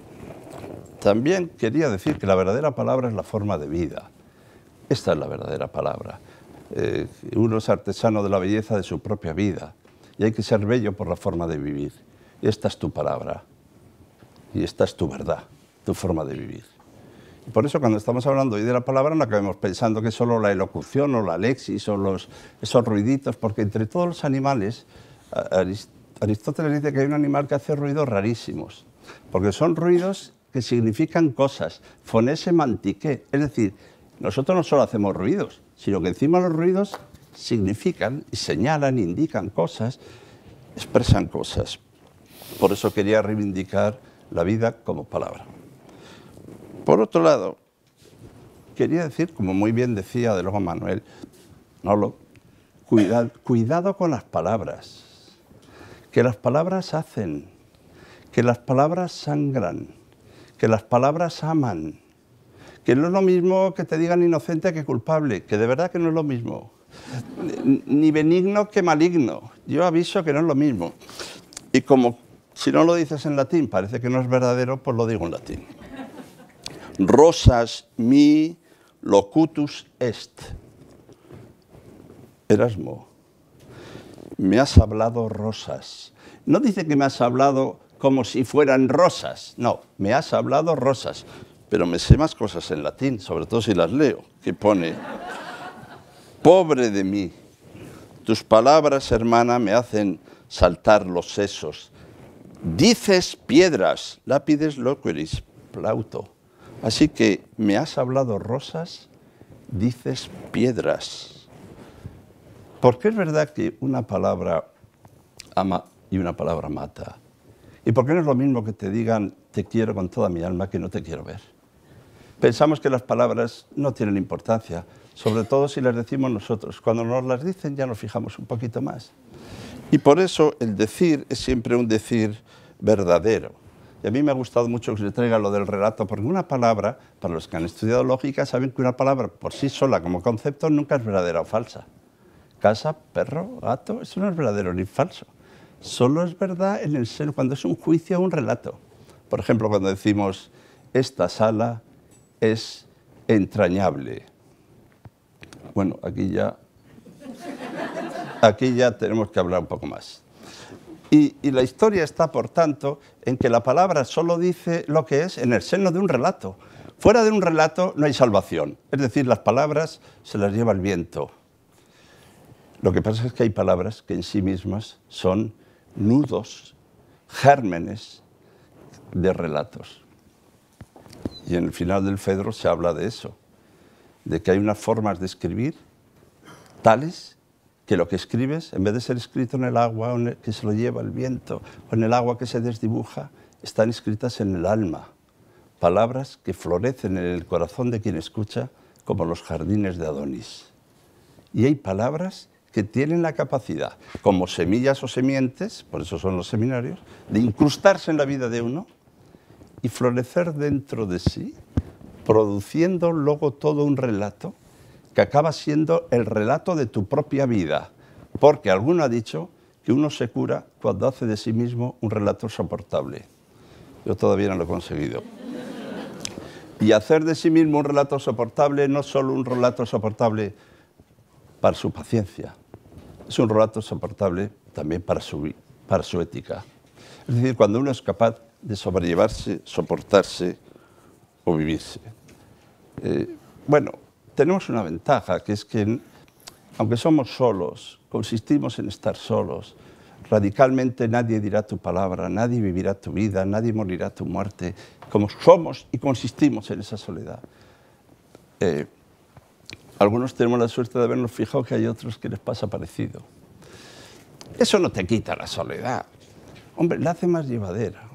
También quería decir que la verdadera palabra es la forma de vida. Esta es la verdadera palabra. Eh, uno es artesano de la belleza de su propia vida y hay que ser bello por la forma de vivir. Y esta es tu palabra y esta es tu verdad, tu forma de vivir. Y por eso cuando estamos hablando hoy de la palabra no acabemos pensando que es solo la elocución o la lexis o los, esos ruiditos, porque entre todos los animales, Aristóteles dice que hay un animal que hace ruidos rarísimos, porque son ruidos que significan cosas, fonese mantiqué, es decir, nosotros no solo hacemos ruidos, sino que encima los ruidos significan y señalan, indican cosas, expresan cosas. Por eso quería reivindicar la vida como palabra. Por otro lado, quería decir, como muy bien decía de luego Manuel, no, cuidado, cuidado con las palabras, que las palabras hacen, que las palabras sangran, que las palabras aman, que no es lo mismo que te digan inocente que culpable, que de verdad que no es lo mismo, ni benigno que maligno. Yo aviso que no es lo mismo. Y como si no lo dices en latín parece que no es verdadero, pues lo digo en latín. Rosas mi locutus est. Erasmo, me has hablado rosas. No dice que me has hablado como si fueran rosas, no, me has hablado rosas. Pero me sé más cosas en latín, sobre todo si las leo, que pone, pobre de mí, tus palabras, hermana, me hacen saltar los sesos. Dices piedras, lápides loqueris, plauto. Así que me has hablado rosas, dices piedras. Porque es verdad que una palabra ama y una palabra mata. ¿Y por qué no es lo mismo que te digan te quiero con toda mi alma que no te quiero ver? Pensamos que las palabras no tienen importancia, sobre todo si las decimos nosotros. Cuando nos las dicen ya nos fijamos un poquito más. Y por eso el decir es siempre un decir verdadero. Y a mí me ha gustado mucho que se traiga lo del relato, porque una palabra, para los que han estudiado lógica, saben que una palabra por sí sola como concepto nunca es verdadera o falsa. Casa, perro, gato, eso no es verdadero ni falso. Solo es verdad en el ser, cuando es un juicio o un relato. Por ejemplo, cuando decimos, esta sala es entrañable. Bueno, aquí ya, aquí ya tenemos que hablar un poco más. Y, y la historia está, por tanto, en que la palabra solo dice lo que es en el seno de un relato. Fuera de un relato no hay salvación. Es decir, las palabras se las lleva el viento. Lo que pasa es que hay palabras que en sí mismas son nudos, gérmenes de relatos. Y en el final del Fedro se habla de eso, de que hay unas formas de escribir tales que lo que escribes, en vez de ser escrito en el agua en el que se lo lleva el viento, o en el agua que se desdibuja, están escritas en el alma. Palabras que florecen en el corazón de quien escucha, como los jardines de Adonis. Y hay palabras que tienen la capacidad, como semillas o semientes, por eso son los seminarios, de incrustarse en la vida de uno y florecer dentro de sí, produciendo luego todo un relato que acaba siendo el relato de tu propia vida, porque alguno ha dicho que uno se cura cuando hace de sí mismo un relato soportable. Yo todavía no lo he conseguido. Y hacer de sí mismo un relato soportable no es solo un relato soportable para su paciencia, es un relato soportable también para su, para su ética. Es decir, cuando uno es capaz de sobrellevarse, soportarse o vivirse. Eh, bueno, tenemos una ventaja, que es que aunque somos solos, consistimos en estar solos, radicalmente nadie dirá tu palabra, nadie vivirá tu vida, nadie morirá tu muerte, como somos y consistimos en esa soledad. Eh, algunos tenemos la suerte de habernos fijado que hay otros que les pasa parecido. Eso no te quita la soledad, hombre, la hace más llevadera.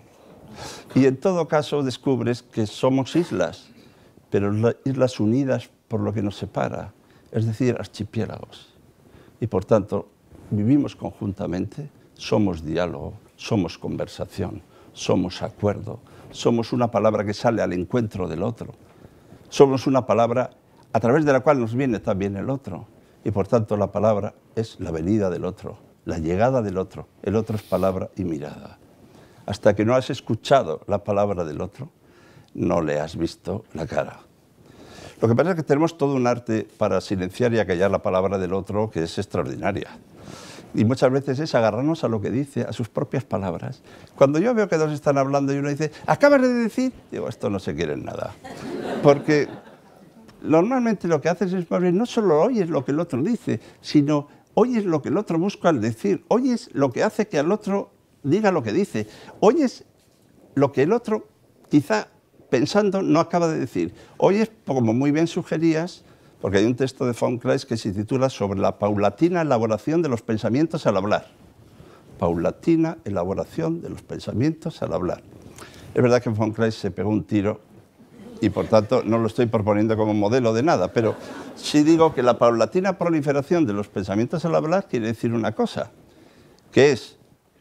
Y en todo caso descubres que somos islas, pero islas unidas por lo que nos separa, es decir, archipiélagos. Y por tanto, vivimos conjuntamente, somos diálogo, somos conversación, somos acuerdo, somos una palabra que sale al encuentro del otro, somos una palabra a través de la cual nos viene también el otro. Y por tanto la palabra es la venida del otro, la llegada del otro, el otro es palabra y mirada. Hasta que no has escuchado la palabra del otro, no le has visto la cara. Lo que pasa es que tenemos todo un arte para silenciar y acallar la palabra del otro que es extraordinaria. Y muchas veces es agarrarnos a lo que dice, a sus propias palabras. Cuando yo veo que dos están hablando y uno dice, ¿acabas de decir? Digo, esto no se quiere en nada. Porque normalmente lo que haces es más bien, no solo oyes lo que el otro dice, sino oyes lo que el otro busca al decir, oyes lo que hace que al otro diga lo que dice, oyes lo que el otro quizá pensando no acaba de decir. Oyes, como muy bien sugerías, porque hay un texto de von Kleist que se titula sobre la paulatina elaboración de los pensamientos al hablar. Paulatina elaboración de los pensamientos al hablar. Es verdad que von Kleist se pegó un tiro y por tanto no lo estoy proponiendo como modelo de nada, pero sí digo que la paulatina proliferación de los pensamientos al hablar quiere decir una cosa, que es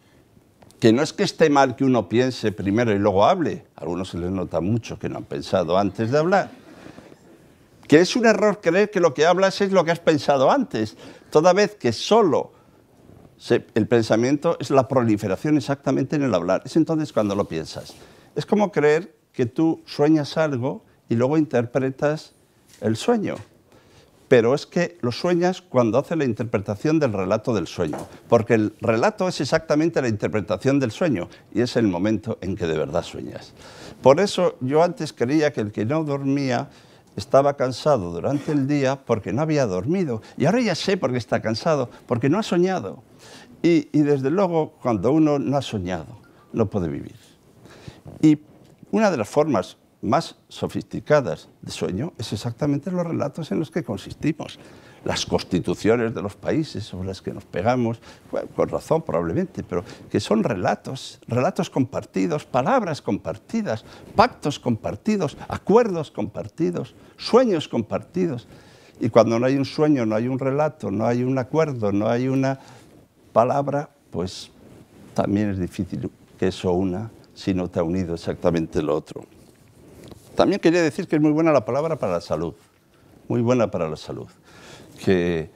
que no es que esté mal que uno piense primero y luego hable, a algunos se les nota mucho que no han pensado antes de hablar, que es un error creer que lo que hablas es lo que has pensado antes, toda vez que solo se, el pensamiento es la proliferación exactamente en el hablar, es entonces cuando lo piensas. Es como creer que tú sueñas algo y luego interpretas el sueño. Pero es que lo sueñas cuando haces la interpretación del relato del sueño, porque el relato es exactamente la interpretación del sueño y es el momento en que de verdad sueñas. Por eso yo antes creía que el que no dormía estaba cansado durante el día porque no había dormido, y ahora ya sé por qué está cansado, porque no ha soñado. Y, y desde luego, cuando uno no ha soñado, no puede vivir. Y una de las formas más sofisticadas de sueño es exactamente los relatos en los que consistimos, las constituciones de los países sobre las que nos pegamos, bueno, con razón probablemente, pero que son relatos, relatos compartidos, palabras compartidas, pactos compartidos, acuerdos compartidos, sueños compartidos. Y cuando no hay un sueño, no hay un relato, no hay un acuerdo, no hay una palabra, pues también es difícil que eso una si no te ha unido exactamente lo otro. También quería decir que es muy buena la palabra para la salud, muy buena para la salud. Que,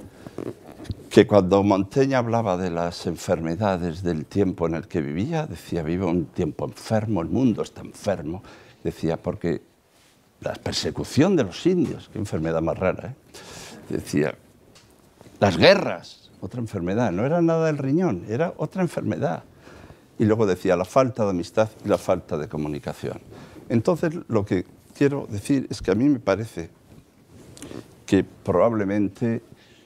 que cuando Montaigne hablaba de las enfermedades del tiempo en el que vivía, decía, vive un tiempo enfermo, el mundo está enfermo, decía, porque la persecución de los indios, qué enfermedad más rara, ¿eh? Decía, las guerras, otra enfermedad, no era nada del riñón, era otra enfermedad. Y luego decía, la falta de amistad y la falta de comunicación. Entonces, lo que quiero decir es que a mí me parece que probablemente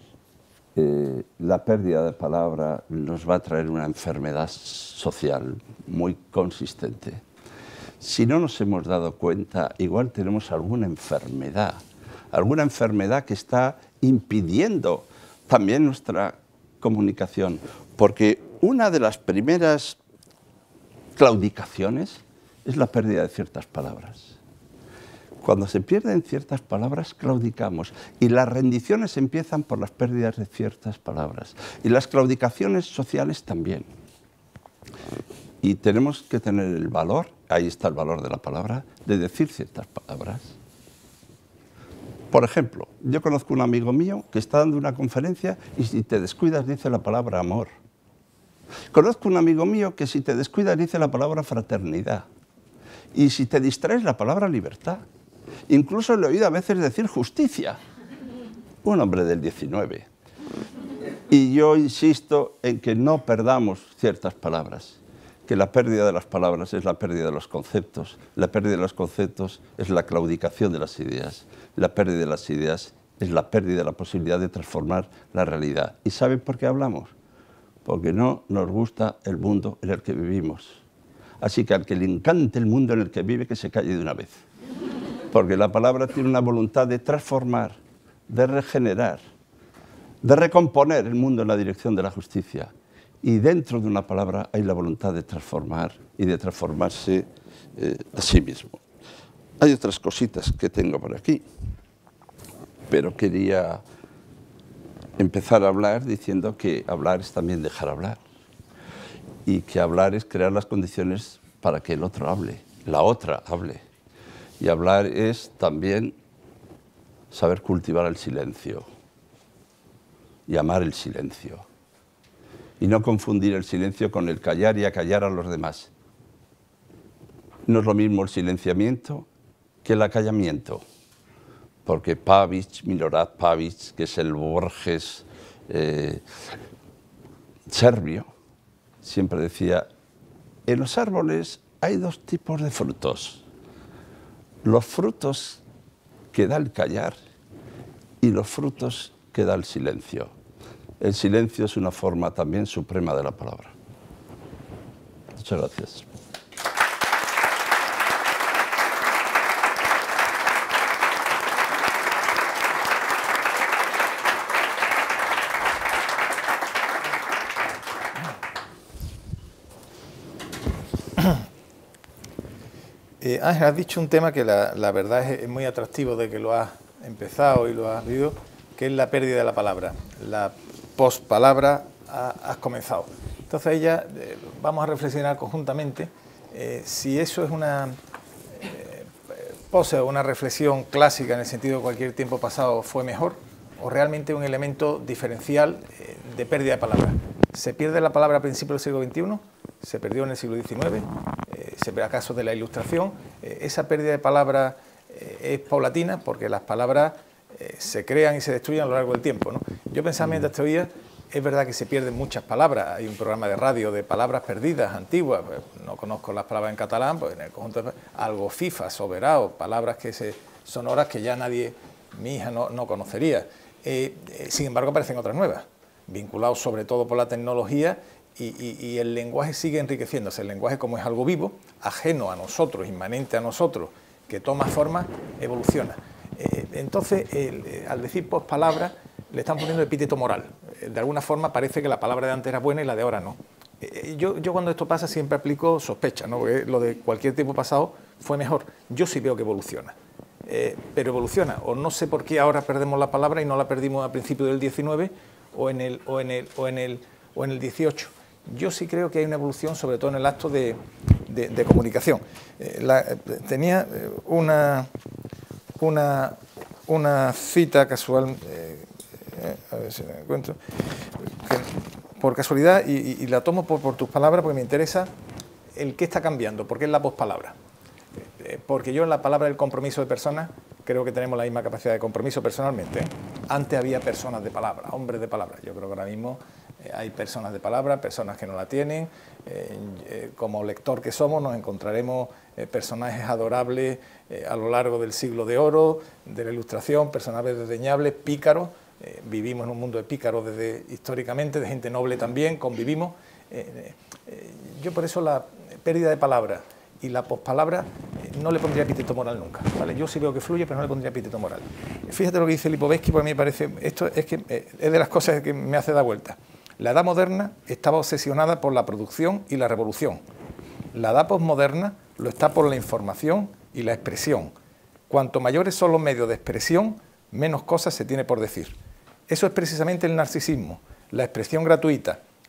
eh, la pérdida de palabra nos va a traer una enfermedad social muy consistente. Si no nos hemos dado cuenta, igual tenemos alguna enfermedad, alguna enfermedad que está impidiendo también nuestra comunicación, porque una de las primeras claudicaciones es la pérdida de ciertas palabras. Cuando se pierden ciertas palabras, claudicamos. Y las rendiciones empiezan por las pérdidas de ciertas palabras. Y las claudicaciones sociales también. Y tenemos que tener el valor, ahí está el valor de la palabra, de decir ciertas palabras. Por ejemplo, yo conozco un amigo mío que está dando una conferencia y si te descuidas dice la palabra amor. Conozco un amigo mío que si te descuidas dice la palabra fraternidad. Y si te distraes la palabra libertad. Incluso le he oído a veces decir justicia. Un hombre del diecinueve. Y yo insisto en que no perdamos ciertas palabras. Que la pérdida de las palabras es la pérdida de los conceptos. La pérdida de los conceptos es la claudicación de las ideas. La pérdida de las ideas es la pérdida de la posibilidad de transformar la realidad. ¿Y saben por qué hablamos? Porque no nos gusta el mundo en el que vivimos. Así que al que le encante el mundo en el que vive, que se calle de una vez. Porque la palabra tiene una voluntad de transformar, de regenerar, de recomponer el mundo en la dirección de la justicia. Y dentro de una palabra hay la voluntad de transformar y de transformarse eh, a sí mismo. Hay otras cositas que tengo por aquí, pero quería empezar a hablar diciendo que hablar es también dejar hablar. Y que hablar es crear las condiciones para que el otro hable, la otra hable. Y hablar es también saber cultivar el silencio y amar el silencio. Y no confundir el silencio con el callar y acallar a los demás. No es lo mismo el silenciamiento que el acallamiento. Porque Pavić, Milorad Pavić, que es el Borges eh, serbio, siempre decía, en los árboles hay dos tipos de frutos. Los frutos que da el callar y los frutos que da el silencio. El silencio es una forma también suprema de la palabra. Muchas gracias. Eh, Ángel, has dicho un tema que la, la verdad es, es muy atractivo de que lo has empezado y lo has vivido, que es la pérdida de la palabra. La pospalabra ha, has comenzado. Entonces ya eh, vamos a reflexionar conjuntamente eh, si eso es una eh, pose o una reflexión clásica en el sentido de cualquier tiempo pasado fue mejor o realmente un elemento diferencial eh, de pérdida de palabra. ¿Se pierde la palabra a principios del siglo veintiuno? ¿Se perdió en el siglo diecinueve? Eh, ¿Se ve acaso de la Ilustración? Eh, esa pérdida de palabra eh, es paulatina porque las palabras eh, se crean y se destruyen a lo largo del tiempo, ¿no? Yo pensaba mientras te oía, es verdad que se pierden muchas palabras. Hay un programa de radio de palabras perdidas, antiguas. No conozco las palabras en catalán, pues en el conjunto de algo FIFA, soberano, palabras que se, sonoras que ya nadie, mi hija no, no conocería. Eh, eh, sin embargo, aparecen otras nuevas, vinculados sobre todo por la tecnología. Y, y, y el lenguaje sigue enriqueciéndose. El lenguaje, como es algo vivo, ajeno a nosotros, inmanente a nosotros, que toma forma, evoluciona. Eh, entonces, el, eh, al decir pospalabra, le están poniendo epíteto moral. Eh, de alguna forma parece que la palabra de antes era buena y la de ahora no. Eh, yo, yo cuando esto pasa siempre aplico sospecha, ¿no? Porque lo de cualquier tiempo pasado fue mejor. Yo sí veo que evoluciona. Eh, pero evoluciona. O no sé por qué ahora perdemos la palabra y no la perdimos a principios del diecinueve o en el, o en el, o en el, o en el dieciocho. Yo sí creo que hay una evolución, sobre todo en el acto de, de, de comunicación. Eh, la, tenía una, una, una cita casual, eh, eh, a ver si la encuentro, que, por casualidad, y, y, y la tomo por, por tus palabras porque me interesa el qué está cambiando, porque es la pospalabra. Eh, porque yo en la palabra del compromiso de personas creo que tenemos la misma capacidad de compromiso personalmente. ¿eh? Antes había personas de palabra, hombres de palabra. Yo creo que ahora mismo eh, hay personas de palabra, personas que no la tienen. Eh, eh, como lector que somos nos encontraremos eh, personajes adorables eh, a lo largo del siglo de oro, de la Ilustración, personajes desdeñables, pícaros. Eh, vivimos en un mundo de pícaros desde históricamente, de gente noble también, convivimos. Eh, eh, yo por eso la pérdida de palabra y la pospalabra eh, no le pondría epíteto moral nunca, ¿vale? Yo sí veo que fluye, pero no le pondría epíteto moral. Fíjate lo que dice Lipovetsky, porque a mí me parece, esto es, que, eh, es de las cosas que me hace dar vuelta. La edad moderna estaba obsesionada por la producción y la revolución. La edad posmoderna lo está por la información y la expresión. Cuanto mayores son los medios de expresión, menos cosas se tiene por decir. Eso es precisamente el narcisismo, la expresión gratuita,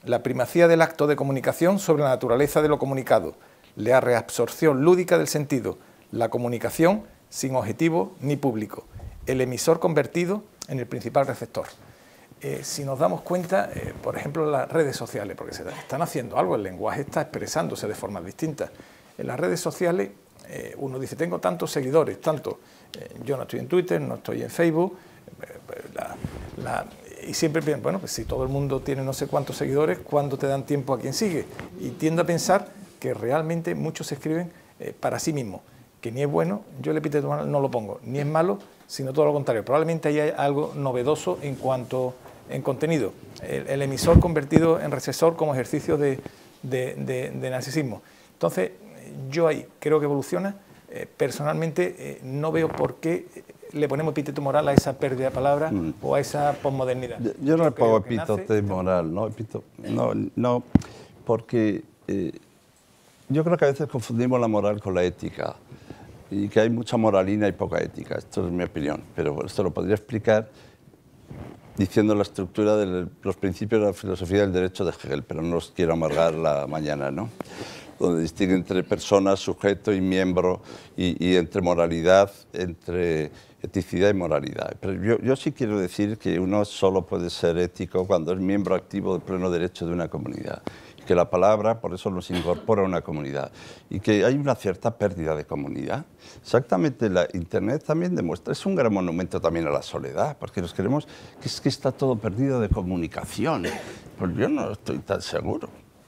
la primacía del acto de comunicación sobre la naturaleza de lo comunicado, la reabsorción lúdica del sentido, la comunicación sin objetivo ni público, el emisor convertido en el principal receptor. Eh, si nos damos cuenta, eh, por ejemplo, las redes sociales, porque se están haciendo algo, el lenguaje está expresándose de formas distintas. En las redes sociales eh, uno dice, tengo tantos seguidores, tanto, eh, yo no estoy en Twitter, no estoy en Facebook, eh, la, la, y siempre pienso, bueno, pues si todo el mundo tiene no sé cuántos seguidores, ¿cuándo te dan tiempo a quien sigue? Y tiendo a pensar que realmente muchos se escriben eh, para sí mismos, que ni es bueno, yo el epíteto moral no lo pongo, ni es malo, sino todo lo contrario. Probablemente ahí hay algo novedoso en cuanto en contenido. El, el emisor convertido en receptor como ejercicio de, de, de, de narcisismo. Entonces, yo ahí creo que evoluciona. Eh, personalmente, eh, no veo por qué le ponemos epíteto moral a esa pérdida de palabras mm. o a esa posmodernidad. Yo, yo no le pongo epíteto nace... moral, ¿no? Epíteto, no, no, porque eh, yo creo que a veces confundimos la moral con la ética y que hay mucha moralina y poca ética. Esto es mi opinión, pero esto lo podría explicar diciendo la estructura de los principios de la filosofía del derecho de Hegel, pero no os quiero amargar la mañana, ¿no? Donde distingue entre persona, sujeto y miembro, y, y entre moralidad, entre eticidad y moralidad. Pero yo, yo sí quiero decir que uno solo puede ser ético cuando es miembro activo del pleno derecho de una comunidad. Que la palabra, por eso nos incorpora a una comunidad, y que hay una cierta pérdida de comunidad. Exactamente, la Internet también demuestra, es un gran monumento también a la soledad, porque nos creemos que es que está todo perdido de comunicación. Pues yo no estoy tan seguro.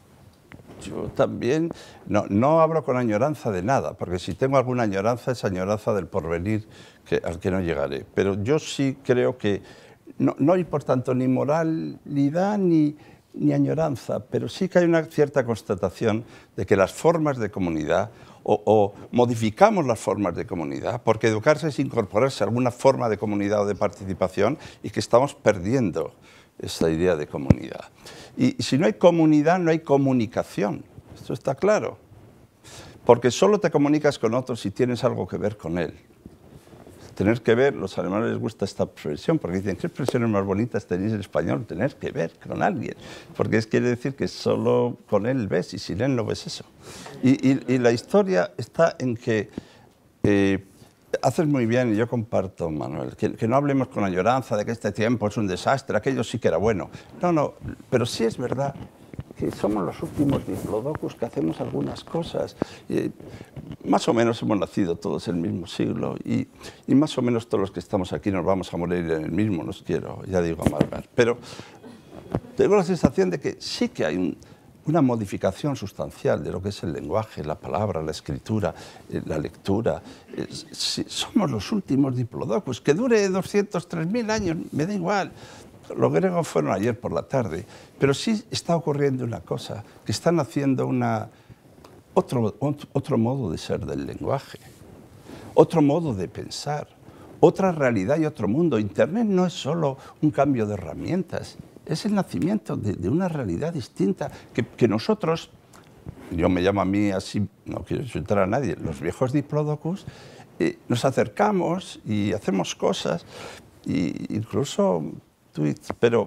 Yo también, no, no hablo con añoranza de nada, porque si tengo alguna añoranza es añoranza del porvenir que, al que no llegaré. Pero yo sí creo que no, no hay, por tanto, ni moralidad ni... ni añoranza, pero sí que hay una cierta constatación de que las formas de comunidad, o, o modificamos las formas de comunidad, porque educarse es incorporarse a alguna forma de comunidad o de participación, y que estamos perdiendo esa idea de comunidad. Y, y si no hay comunidad, no hay comunicación, esto está claro, porque solo te comunicas con otros si tienes algo que ver con él. Tener que ver, los alemanes les gusta esta expresión, porque dicen, ¿qué expresiones más bonitas tenéis en español? Tener que ver con alguien, porque es, quiere decir que solo con él ves y sin él no ves eso. Y, y, y la historia está en que eh, haces muy bien, y yo comparto, Manuel, que, que no hablemos con añoranza de que este tiempo es un desastre, aquello sí que era bueno. No, no, pero sí es verdad que somos los últimos diplodocus que hacemos algunas cosas. Y más o menos hemos nacido todos en el mismo siglo y, y más o menos todos los que estamos aquí nos vamos a morir en el mismo, no os quiero, ya digo, amargar. Pero tengo la sensación de que sí que hay un, una modificación sustancial de lo que es el lenguaje, la palabra, la escritura, la lectura. Sí, somos los últimos diplodocus. Que dure doscientos tres mil años, me da igual. Los griegos fueron ayer por la tarde, pero sí está ocurriendo una cosa, que están haciendo una, otro, otro modo de ser del lenguaje, otro modo de pensar, otra realidad y otro mundo. Internet no es solo un cambio de herramientas, es el nacimiento de, de una realidad distinta que, que nosotros, yo me llamo a mí así, no quiero insultar a nadie, los viejos diplodocus, eh, nos acercamos y hacemos cosas, y incluso tweets, pero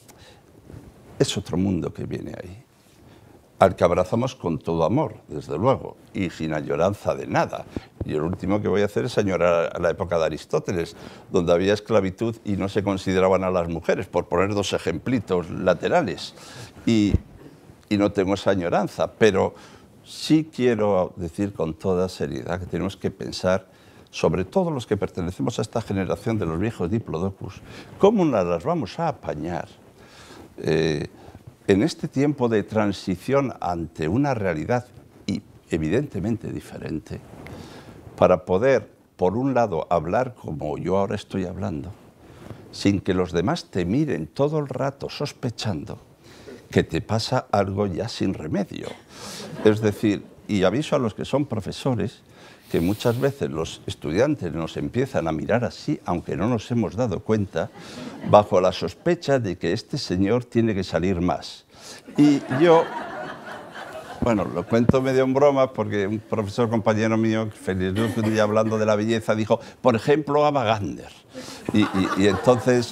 es otro mundo que viene ahí, al que abrazamos con todo amor, desde luego, y sin añoranza de nada. Y el último que voy a hacer es añorar a la época de Aristóteles, donde había esclavitud y no se consideraban a las mujeres, por poner dos ejemplitos laterales. Y, y no tengo esa añoranza, pero sí quiero decir con toda seriedad que tenemos que pensar, sobre todo los que pertenecemos a esta generación de los viejos diplodocus, cómo nos las vamos a apañar eh, en este tiempo de transición ante una realidad y evidentemente diferente, para poder, por un lado, hablar como yo ahora estoy hablando, sin que los demás te miren todo el rato sospechando que te pasa algo ya sin remedio. Es decir, y aviso a los que son profesores, que muchas veces los estudiantes nos empiezan a mirar así, aunque no nos hemos dado cuenta, bajo la sospecha de que este señor tiene que salir más. Y yo, bueno, lo cuento medio en broma, porque un profesor compañero mío, Félix Luz, un día hablando de la belleza, dijo, por ejemplo, Ava Gardner. Y, y, y entonces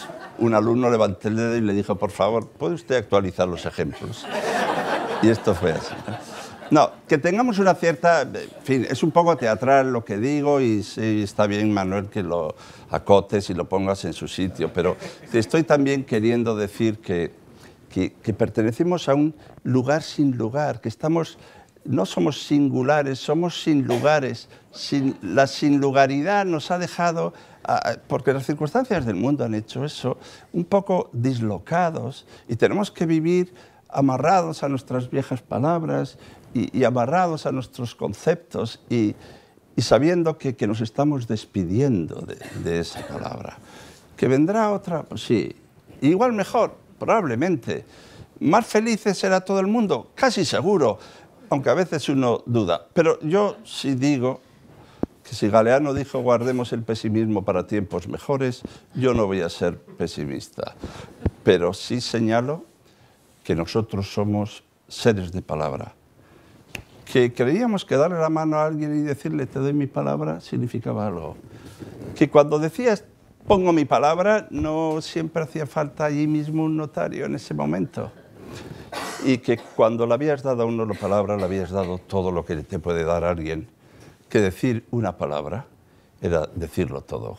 un alumno levantó el dedo y le dijo, por favor, ¿puede usted actualizar los ejemplos? Y esto fue así, ¿no? No, que tengamos una cierta... En fin, es un poco teatral lo que digo y sí, está bien, Manuel, que lo acotes y lo pongas en su sitio, pero te estoy también queriendo decir que, que, que pertenecemos a un lugar sin lugar, que estamos... No somos singulares, somos sin lugares. Sin, la sinlugaridad nos ha dejado, uh, porque las circunstancias del mundo han hecho eso, un poco dislocados y tenemos que vivir amarrados a nuestras viejas palabras y, y amarrados a nuestros conceptos y, y sabiendo que, que nos estamos despidiendo de, de esa palabra. ¿Que vendrá otra? Pues sí. Igual mejor, probablemente. ¿Más felices será todo el mundo? Casi seguro, aunque a veces uno duda. Pero yo sí digo que si Galeano dijo guardemos el pesimismo para tiempos mejores, yo no voy a ser pesimista. Pero sí señalo que nosotros somos seres de palabra. Que creíamos que darle la mano a alguien y decirle te doy mi palabra significaba algo. Que cuando decías pongo mi palabra no siempre hacía falta allí mismo un notario en ese momento. Y que cuando le habías dado a uno la palabra le habías dado todo lo que te puede dar alguien. Que decir una palabra era decirlo todo.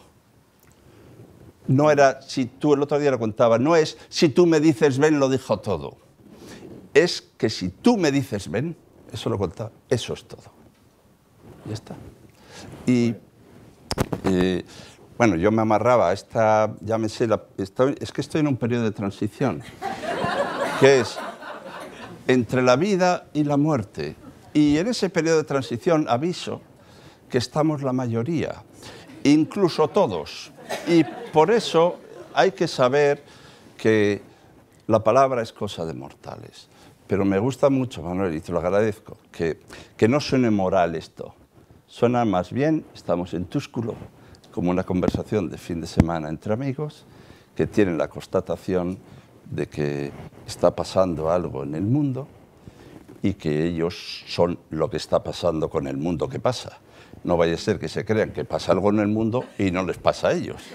No era, si tú el otro día lo contaba, no es si tú me dices ven, lo dijo todo. Es que si tú me dices ven, eso lo contaba, eso es todo. Ya está. Y, eh, bueno, yo me amarraba a esta, ya me sé, la, estoy, es que estoy en un periodo de transición, que es entre la vida y la muerte. Y en ese periodo de transición aviso que estamos la mayoría, incluso todos. Y por eso hay que saber que la palabra es cosa de mortales. Pero me gusta mucho, Manuel, y te lo agradezco, que, que no suene moral esto. Suena más bien, estamos en Túsculo, como una conversación de fin de semana entre amigos que tienen la constatación de que está pasando algo en el mundo y que ellos son lo que está pasando con el mundo que pasa. No vaya a ser que se crean que pasa algo en el mundo y no les pasa a ellos.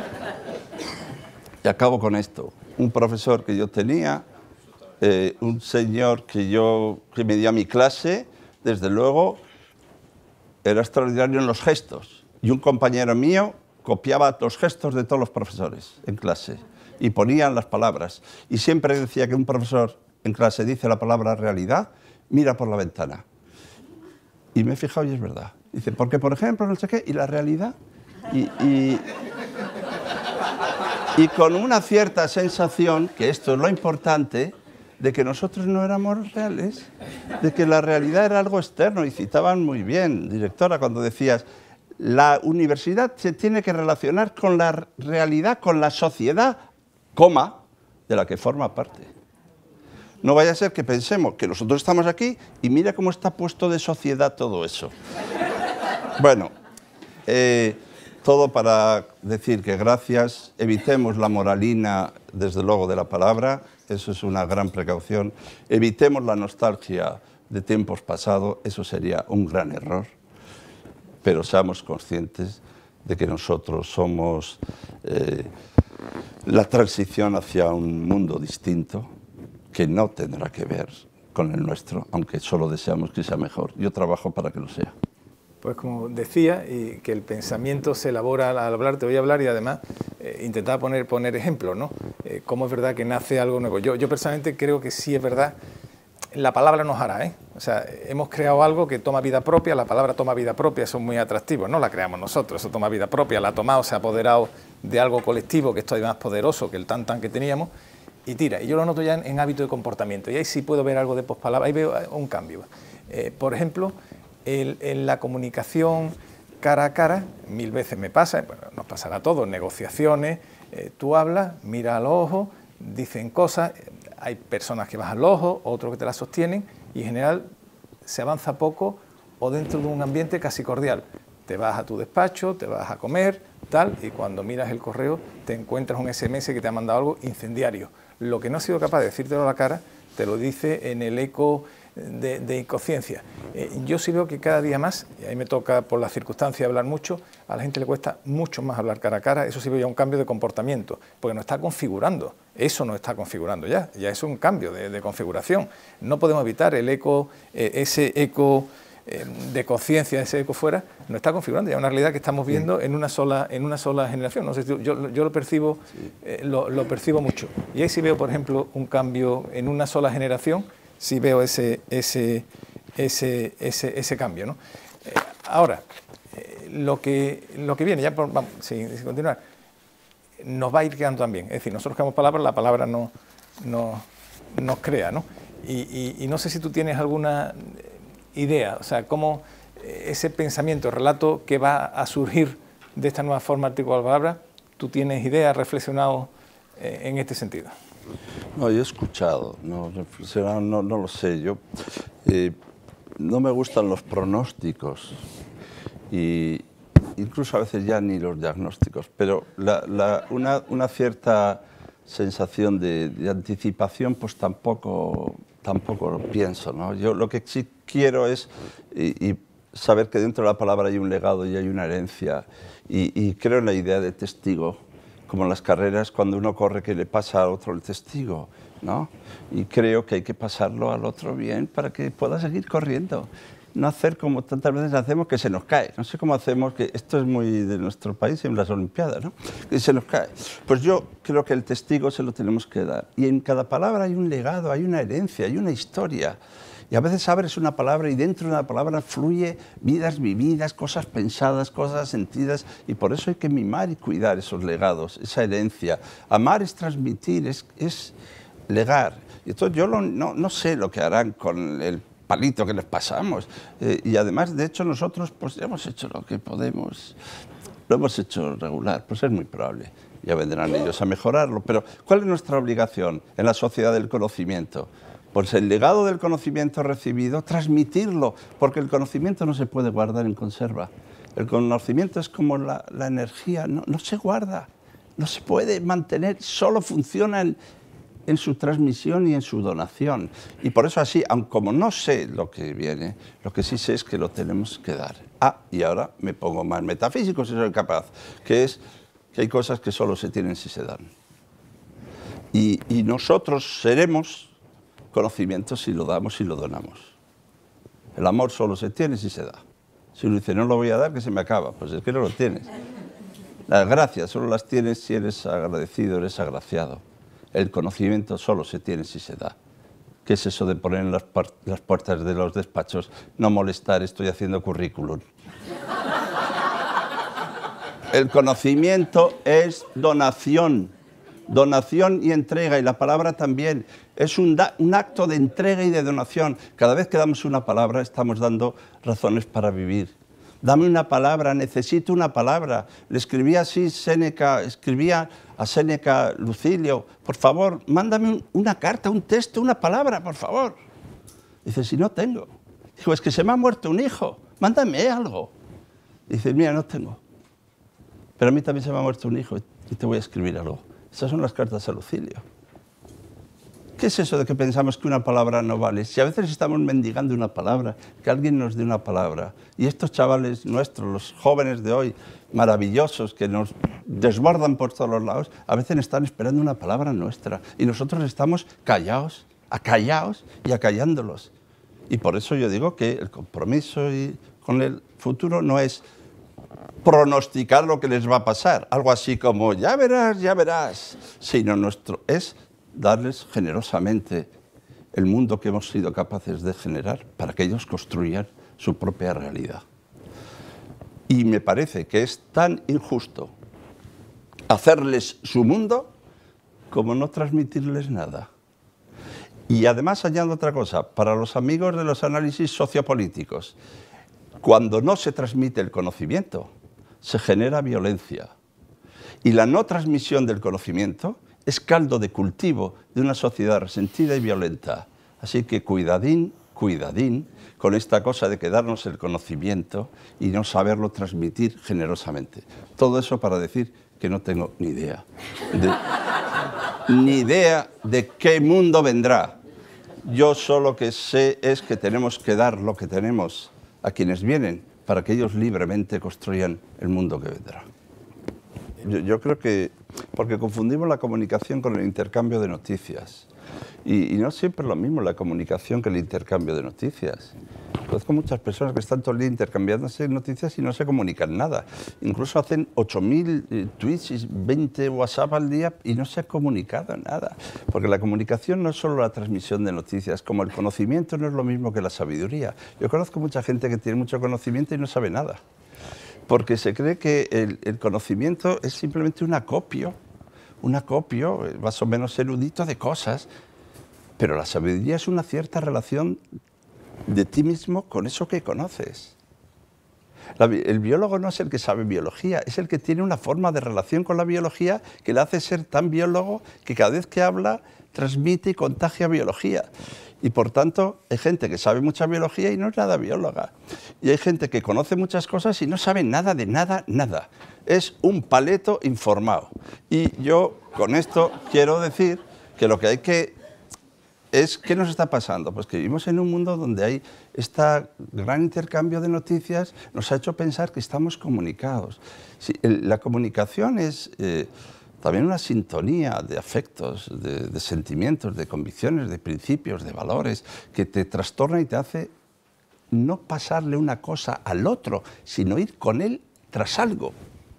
Y acabo con esto. Un profesor que yo tenía, eh, un señor que, yo, que me dio a mi clase, desde luego, era extraordinario en los gestos. Y un compañero mío copiaba los gestos de todos los profesores en clase y ponían las palabras. Y siempre decía que un profesor en clase dice la palabra realidad, mira por la ventana. Y me he fijado y es verdad. Dice, porque por ejemplo, no sé qué, y la realidad. Y, y, y con una cierta sensación, que esto es lo importante, de que nosotros no éramos reales, de que la realidad era algo externo. Y citaban muy bien, directora, cuando decías, la universidad se tiene que relacionar con la realidad, con la sociedad, coma, de la que forma parte. No vaya a ser que pensemos que nosotros estamos aquí y mira cómo está puesto de sociedad todo eso. Bueno, eh, todo para decir que gracias, evitemos la moralina, desde luego, de la palabra, eso es una gran precaución, evitemos la nostalgia de tiempos pasados, eso sería un gran error, pero seamos conscientes de que nosotros somos eh, la transición hacia un mundo distinto, que no tendrá que ver con el nuestro, aunque solo deseamos que sea mejor. Yo trabajo para que lo sea. Pues como decía, y que el pensamiento se elabora al hablar, te voy a hablar y además eh, intentaba poner, poner ejemplos, ¿no? Eh, cómo es verdad que nace algo nuevo. Yo, yo personalmente creo que sí es verdad, la palabra nos hará, ¿eh? O sea, hemos creado algo que toma vida propia, la palabra toma vida propia, eso es muy atractivo, no la creamos nosotros, eso toma vida propia, la ha tomado, se ha apoderado de algo colectivo, que esto es más poderoso que el tan tan que teníamos, y tira. Y yo lo noto ya en, en hábito de comportamiento, y ahí sí puedo ver algo de pospalabra, ahí veo un cambio. Eh, por ejemplo, el, en la comunicación cara a cara, mil veces me pasa, bueno, nos pasará a todos, negociaciones, eh, tú hablas, mira a los ojos, dicen cosas, hay personas que bajan los ojos, otros que te las sostienen, y en general se avanza poco o dentro de un ambiente casi cordial. Te vas a tu despacho, te vas a comer, tal, y cuando miras el correo te encuentras un ese eme ese que te ha mandado algo incendiario. Lo que no ha sido capaz de decírtelo a la cara, te lo dice en el eco de, de inconsciencia. Eh, yo sí veo que cada día más, y ahí me toca por las circunstancias hablar mucho, a la gente le cuesta mucho más hablar cara a cara, eso sí veo ya un cambio de comportamiento, porque nos está configurando, eso nos está configurando ya, ya es un cambio de, de configuración. No podemos evitar el eco, eh, ese eco eh, de conciencia, ese eco fuera, nos está configurando ya una realidad que estamos viendo sí. en, una sola, en una sola generación. No sé, yo, yo lo percibo, sí. eh, lo, lo percibo mucho. Y ahí sí veo, por ejemplo, un cambio en una sola generación, sí veo ese, ese, ese, ese, ese cambio, ¿no? Eh, ahora, eh, lo, que, lo que viene, ya por, vamos, sin, sin continuar, nos va a ir quedando también. Es decir, nosotros creamos palabras, la palabra no, no, nos crea, ¿no? Y, y, y no sé si tú tienes alguna idea, o sea, cómo ese pensamiento, relato que va a surgir de esta nueva forma articulada de la palabra, ¿tú tienes idea, has reflexionado eh, en este sentido? No, yo he escuchado, no, reflexionado, no, no lo sé. Yo eh, no me gustan los pronósticos y incluso a veces ya ni los diagnósticos, pero la, la, una, una cierta sensación de, de anticipación, pues tampoco, tampoco lo pienso, ¿no? Yo lo que sí quiero es y, y saber que dentro de la palabra hay un legado y hay una herencia, y, y creo en la idea de testigo, como en las carreras, cuando uno corre, que le pasa al otro el testigo, ¿no? Y creo que hay que pasarlo al otro bien para que pueda seguir corriendo. No hacer como tantas veces hacemos, que se nos cae. No sé cómo hacemos, que esto es muy de nuestro país en las Olimpiadas, ¿no? Que se nos cae. Pues yo creo que el testigo se lo tenemos que dar. Y en cada palabra hay un legado, hay una herencia, hay una historia. Y a veces abres una palabra y dentro de una palabra fluye vidas vividas, cosas pensadas, cosas sentidas, y por eso hay que mimar y cuidar esos legados, esa herencia. Amar es transmitir, es, es legar. Y entonces yo lo, no, no sé lo que harán con el palito que les pasamos. Eh, y además, de hecho, nosotros pues hemos hecho lo que podemos, lo hemos hecho regular, pues es muy probable. Ya vendrán ellos a mejorarlo. Pero ¿cuál es nuestra obligación en la sociedad del conocimiento? Pues el legado del conocimiento recibido, transmitirlo, porque el conocimiento no se puede guardar en conserva. El conocimiento es como la, la energía, no, no se guarda, no se puede mantener, solo funciona en, en su transmisión y en su donación. Y por eso así, aun como no sé lo que viene, lo que sí sé es que lo tenemos que dar. Ah, y ahora me pongo más metafísico si soy capaz, que es que hay cosas que solo se tienen si se dan. Y, y nosotros seremos conocimiento si lo damos y lo donamos. El amor solo se tiene si se da. Si uno dice, no lo voy a dar, que se me acaba, pues es que no lo tienes. Las gracias solo las tienes si eres agradecido, eres agraciado. El conocimiento solo se tiene si se da. ¿Qué es eso de poner en las, las puertas de los despachos, no molestar, estoy haciendo currículum? El conocimiento es donación. Donación y entrega, y la palabra también es un, da, un acto de entrega y de donación. Cada vez que damos una palabra estamos dando razones para vivir. Dame una palabra, necesito una palabra. Le escribía así Séneca, escribía a Séneca Lucilio, por favor, mándame un, una carta, un texto, una palabra, por favor. Dice, si no tengo. Dijo, es que se me ha muerto un hijo, mándame algo. Dice, mira, no tengo. Pero a mí también se me ha muerto un hijo y te voy a escribir algo. Esas son las cartas a Lucilio. ¿Qué es eso de que pensamos que una palabra no vale? Si a veces estamos mendigando una palabra, que alguien nos dé una palabra. Y estos chavales nuestros, los jóvenes de hoy, maravillosos, que nos desbordan por todos los lados, a veces están esperando una palabra nuestra. Y nosotros estamos callados, acallados y acallándolos. Y por eso yo digo que el compromiso y con el futuro no es pronosticar lo que les va a pasar, algo así como ya verás, ya verás, sino nuestro es darles generosamente el mundo que hemos sido capaces de generar para que ellos construyan su propia realidad. Y me parece que es tan injusto hacerles su mundo como no transmitirles nada. Y además añado otra cosa, para los amigos de los análisis sociopolíticos, cuando no se transmite el conocimiento, se genera violencia. Y la no transmisión del conocimiento es caldo de cultivo de una sociedad resentida y violenta. Así que cuidadín, cuidadín, con esta cosa de quedarnos el conocimiento y no saberlo transmitir generosamente. Todo eso para decir que no tengo ni idea. De, ni idea de qué mundo vendrá. Yo solo que sé es que tenemos que dar lo que tenemos a quienes vienen para que ellos libremente construyan el mundo que vendrá. Yo, yo creo que, porque confundimos la comunicación con el intercambio de noticias. Y, y no siempre es lo mismo la comunicación que el intercambio de noticias. Conozco muchas personas que están todo el día intercambiándose noticias y no se comunican nada. Incluso hacen ocho mil eh, tweets y veinte WhatsApp al día y no se ha comunicado nada. Porque la comunicación no es solo la transmisión de noticias, como el conocimiento no es lo mismo que la sabiduría. Yo conozco mucha gente que tiene mucho conocimiento y no sabe nada. Porque se cree que el, el conocimiento es simplemente un acopio, un acopio más o menos erudito de cosas, pero la sabiduría es una cierta relación de ti mismo con eso que conoces. La, el biólogo no es el que sabe biología, es el que tiene una forma de relación con la biología que le hace ser tan biólogo que cada vez que habla transmite y contagia biología. Y por tanto, hay gente que sabe mucha biología y no es nada bióloga. Y hay gente que conoce muchas cosas y no sabe nada de nada, nada. Es un paleto informado. Y yo con esto quiero decir que lo que hay que es, ¿qué nos está pasando? Pues que vivimos en un mundo donde hay este gran intercambio de noticias, nos ha hecho pensar que estamos comunicados. Sí, el, la comunicación es eh, también una sintonía de afectos, de, de sentimientos, de convicciones, de principios, de valores, que te trastorna y te hace no pasarle una cosa al otro, sino ir con él tras algo.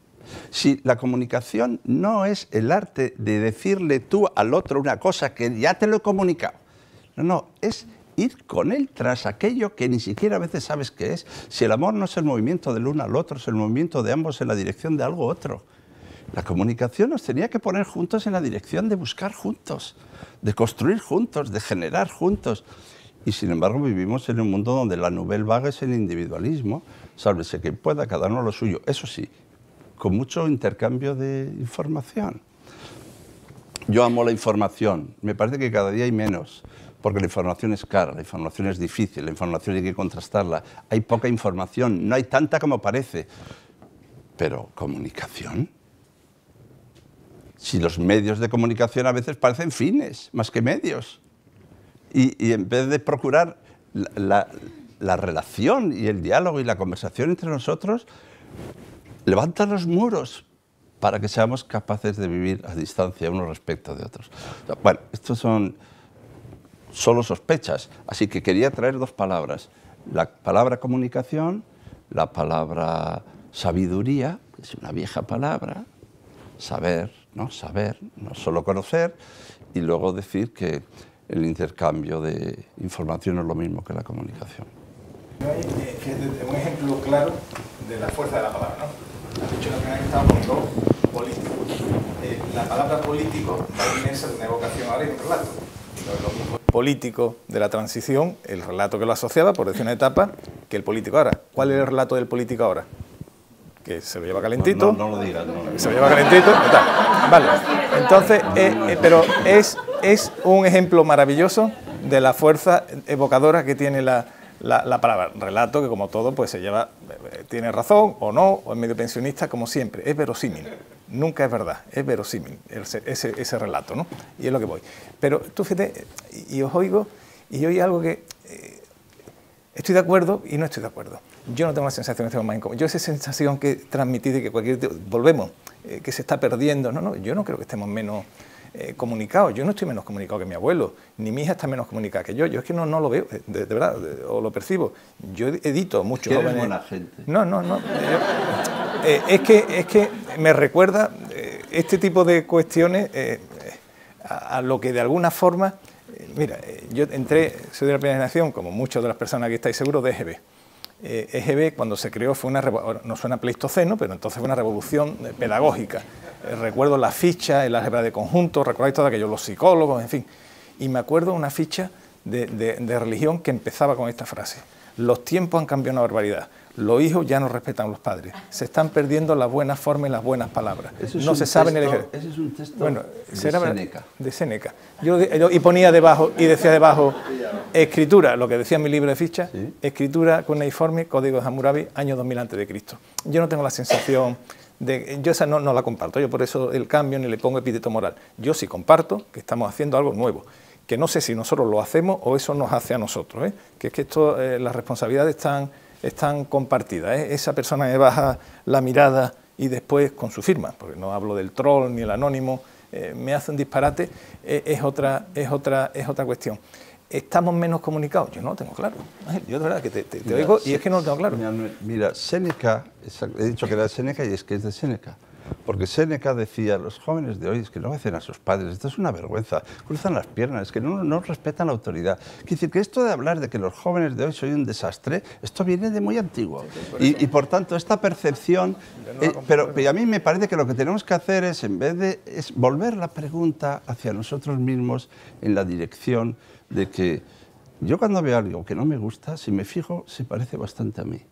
Si la comunicación no es el arte de decirle tú al otro una cosa que ya te lo he comunicado, no, no, es ir con él tras aquello que ni siquiera a veces sabes qué es. Si el amor no es el movimiento del uno al otro, es el movimiento de ambos en la dirección de algo otro. La comunicación nos tenía que poner juntos en la dirección de buscar juntos, de construir juntos, de generar juntos. Y sin embargo vivimos en un mundo donde la nouvelle vague es el individualismo, sálvese quien pueda, cada uno lo suyo. Eso sí, con mucho intercambio de información. Yo amo la información, me parece que cada día hay menos, porque la información es cara, la información es difícil, la información hay que contrastarla, hay poca información, no hay tanta como parece. Pero, ¿comunicación? Si los medios de comunicación a veces parecen fines, más que medios. Y, y en vez de procurar la, la, la relación y el diálogo y la conversación entre nosotros, levantan los muros para que seamos capaces de vivir a distancia unos respecto de otros. Bueno, estos son solo sospechas, así que quería traer dos palabras. La palabra comunicación, la palabra sabiduría, que es una vieja palabra, saber, ¿no? Saber, no solo conocer, y luego decir que el intercambio de información es lo mismo que la comunicación. Un ejemplo claro de la fuerza de la palabra, ¿no? Has dicho la primera vez que estábamos dos políticos. Eh, la palabra político también es una evocación ahora y un relato. No es lo mismo político de la transición, el relato que lo asociaba, por decir una etapa, que el político ahora. ¿Cuál es el relato del político ahora? Que se lo lleva calentito. No, no, no lo digas. No, no. Se lo lleva calentito. Vale. Entonces, eh, eh, pero es, es un ejemplo maravilloso de la fuerza evocadora que tiene la, la, la palabra. Relato que, como todo, pues se lleva, eh, tiene razón o no, o es medio pensionista, como siempre. Es verosímil. Nunca es verdad, es verosímil ese, ese, ese relato, ¿no? Y es lo que voy. Pero tú fíjate, y os oigo, y oí algo que eh, estoy de acuerdo y no estoy de acuerdo. Yo no tengo la sensación de que estemos más incómodos. Yo esa sensación que transmití de que cualquier... Volvemos, eh, que se está perdiendo. No, no, yo no creo que estemos menos eh, comunicados. Yo no estoy menos comunicado que mi abuelo, ni mi hija está menos comunicada que yo. Yo es que no, no lo veo, de, de verdad, de, o lo percibo. Yo edito mucho. ¿Eres jóvenes. Buena gente? No, no, no. Yo, eh, es, que, es que me recuerda eh, este tipo de cuestiones eh, a, a lo que de alguna forma... Eh, mira, eh, yo entré, soy de la primera generación, como muchas de las personas que estáis seguros, de E G B. Eh, E G B cuando se creó fue una, no suena pleistoceno, pero entonces fue una revolución eh, pedagógica. Eh, recuerdo la ficha, el álgebra de conjuntos, recordáis todo aquello, los psicólogos, en fin. Y me acuerdo una ficha de, de, de religión que empezaba con esta frase: los tiempos han cambiado una barbaridad, los hijos ya no respetan a los padres, se están perdiendo las buenas formas y las buenas palabras, no se saben elegir. Ese es un texto bueno, de Séneca. De Séneca. Yo, yo, y ponía debajo, y decía debajo, escritura, lo que decía en mi libro de fichas, ¿sí? Escritura cuneiforme, código de Hammurabi, año dos mil antes de Cristo. Yo no tengo la sensación de... Yo esa no, no la comparto, yo por eso el cambio ni le pongo epíteto moral. Yo sí comparto que estamos haciendo algo nuevo, que no sé si nosotros lo hacemos o eso nos hace a nosotros, ¿eh? Que es que esto, eh, las responsabilidades están, están compartidas, ¿eh? Esa persona que baja la mirada y después con su firma, porque no hablo del troll ni el anónimo, eh, me hace un disparate, eh, es, otra, es, otra, es otra cuestión. ¿Estamos menos comunicados? Yo no lo tengo claro. Yo de verdad que te, te, te mira, oigo y sí, es que no lo tengo claro. Mira, Séneca, he dicho que era de Séneca y es que es de Séneca. Porque Séneca decía, los jóvenes de hoy es que no obedecen a sus padres, esto es una vergüenza, cruzan las piernas, es que no, no respetan la autoridad. Quiere decir que esto de hablar de que los jóvenes de hoy son un desastre, esto viene de muy antiguo. Y, y por tanto, esta percepción, eh, pero, pero a mí me parece que lo que tenemos que hacer es, en vez de, es volver la pregunta hacia nosotros mismos en la dirección de que yo cuando veo algo que no me gusta, si me fijo, se parece bastante a mí.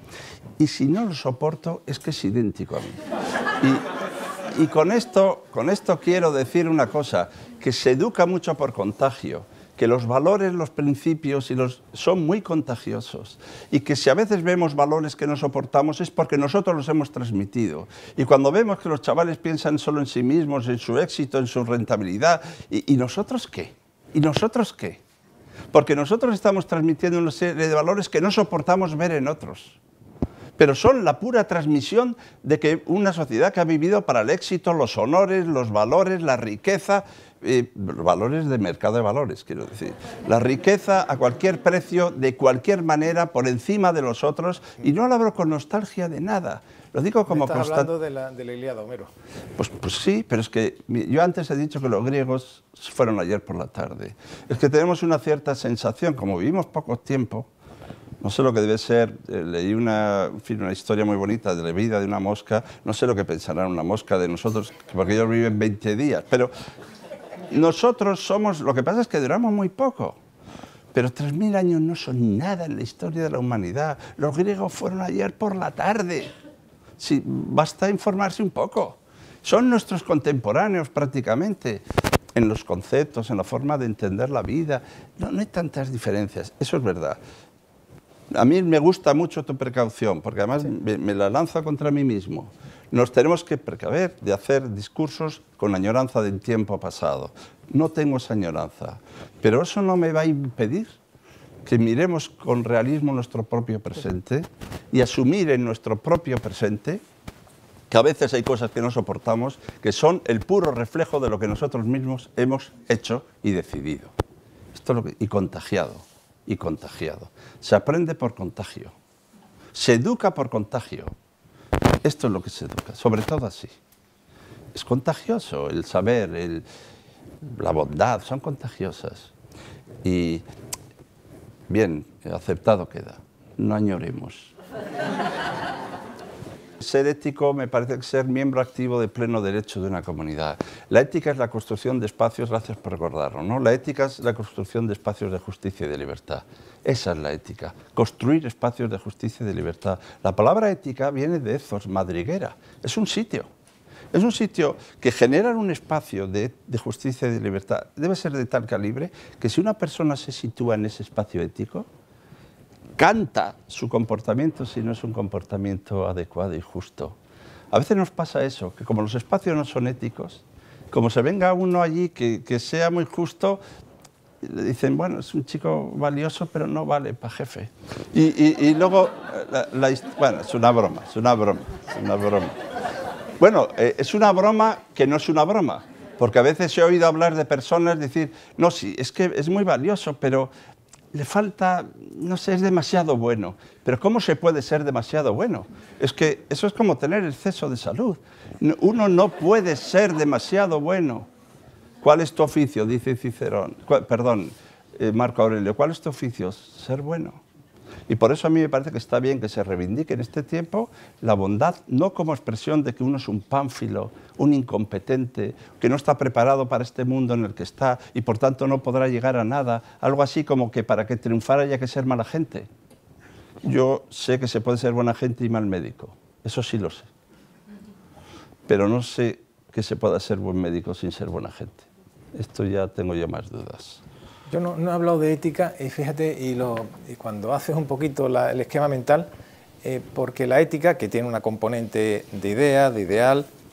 Y si no lo soporto, es que es idéntico a mí. Y, y con, esto, con esto quiero decir una cosa, que se educa mucho por contagio, que los valores, los principios y los, son muy contagiosos y que si a veces vemos valores que no soportamos es porque nosotros los hemos transmitido. Y cuando vemos que los chavales piensan solo en sí mismos, en su éxito, en su rentabilidad, ¿y, y nosotros qué? ¿Y nosotros qué? Porque nosotros estamos transmitiendo una serie de valores que no soportamos ver en otros. Pero son la pura transmisión de que una sociedad que ha vivido para el éxito, los honores, los valores, la riqueza, eh, valores de mercado de valores, quiero decir. La riqueza a cualquier precio, de cualquier manera, por encima de los otros, y no lo hablo con nostalgia de nada. Lo digo como constante. ¿Estás hablando de la, de la Ilíada, Homero? Pues, pues sí, pero es que yo antes he dicho que los griegos fueron ayer por la tarde. Es que tenemos una cierta sensación, como vivimos poco tiempo, no sé lo que debe ser, eh, leí una, en fin, una historia muy bonita de la vida de una mosca, no sé lo que pensará una mosca de nosotros, porque ellos viven veinte días, pero nosotros somos, lo que pasa es que duramos muy poco, pero tres mil años no son nada en la historia de la humanidad. Los griegos fueron ayer por la tarde, sí, basta informarse un poco. Son nuestros contemporáneos prácticamente, en los conceptos, en la forma de entender la vida, no, no hay tantas diferencias, eso es verdad. A mí me gusta mucho tu precaución, porque además sí. me, me la lanzo contra mí mismo. Nos tenemos que precaver de hacer discursos con añoranza del tiempo pasado. No tengo esa añoranza, pero eso no me va a impedir que miremos con realismo nuestro propio presente y asumir en nuestro propio presente que a veces hay cosas que no soportamos, que son el puro reflejo de lo que nosotros mismos hemos hecho y decidido. Esto es lo que, y contagiado. y contagiado. Se aprende por contagio, se educa por contagio. Esto es lo que se educa, sobre todo así. Es contagioso el saber, el, la bondad, son contagiosas. Y, bien, aceptado queda, no añoremos. Ser ético me parece que ser miembro activo de pleno derecho de una comunidad. La ética es la construcción de espacios, gracias por recordarlo, ¿no? La ética es la construcción de espacios de justicia y de libertad. Esa es la ética, construir espacios de justicia y de libertad. La palabra ética viene de ethos, madriguera, es un sitio. Es un sitio que genera un espacio de, de justicia y de libertad. Debe ser de tal calibre que si una persona se sitúa en ese espacio ético, canta su comportamiento si no es un comportamiento adecuado y justo. A veces nos pasa eso, que como los espacios no son éticos, como se venga uno allí que, que sea muy justo, le dicen, bueno, es un chico valioso, pero no vale para jefe. Y, y, y luego, la, la, bueno, es una broma, es una broma, es una broma. Bueno, eh, es una broma que no es una broma, porque a veces he oído hablar de personas decir, no, sí, es que es muy valioso, pero le falta, no sé, es demasiado bueno. Pero ¿cómo se puede ser demasiado bueno? Es que eso es como tener exceso de salud. Uno no puede ser demasiado bueno. ¿Cuál es tu oficio? Dice Cicerón. Perdón, eh, Marco Aurelio. ¿Cuál es tu oficio? Ser bueno. Y por eso a mí me parece que está bien que se reivindique en este tiempo la bondad, no como expresión de que uno es un pánfilo, un incompetente, que no está preparado para este mundo en el que está y por tanto no podrá llegar a nada, algo así como que para que triunfara haya que ser mala gente. Yo sé que se puede ser buena gente y mal médico, eso sí lo sé, pero no sé que se pueda ser buen médico sin ser buena gente. Esto ya tengo yo más dudas. Yo no, no he hablado de ética y fíjate, y, lo, y cuando haces un poquito la, el esquema mental, eh, porque la ética, que tiene una componente de idea, de ideal,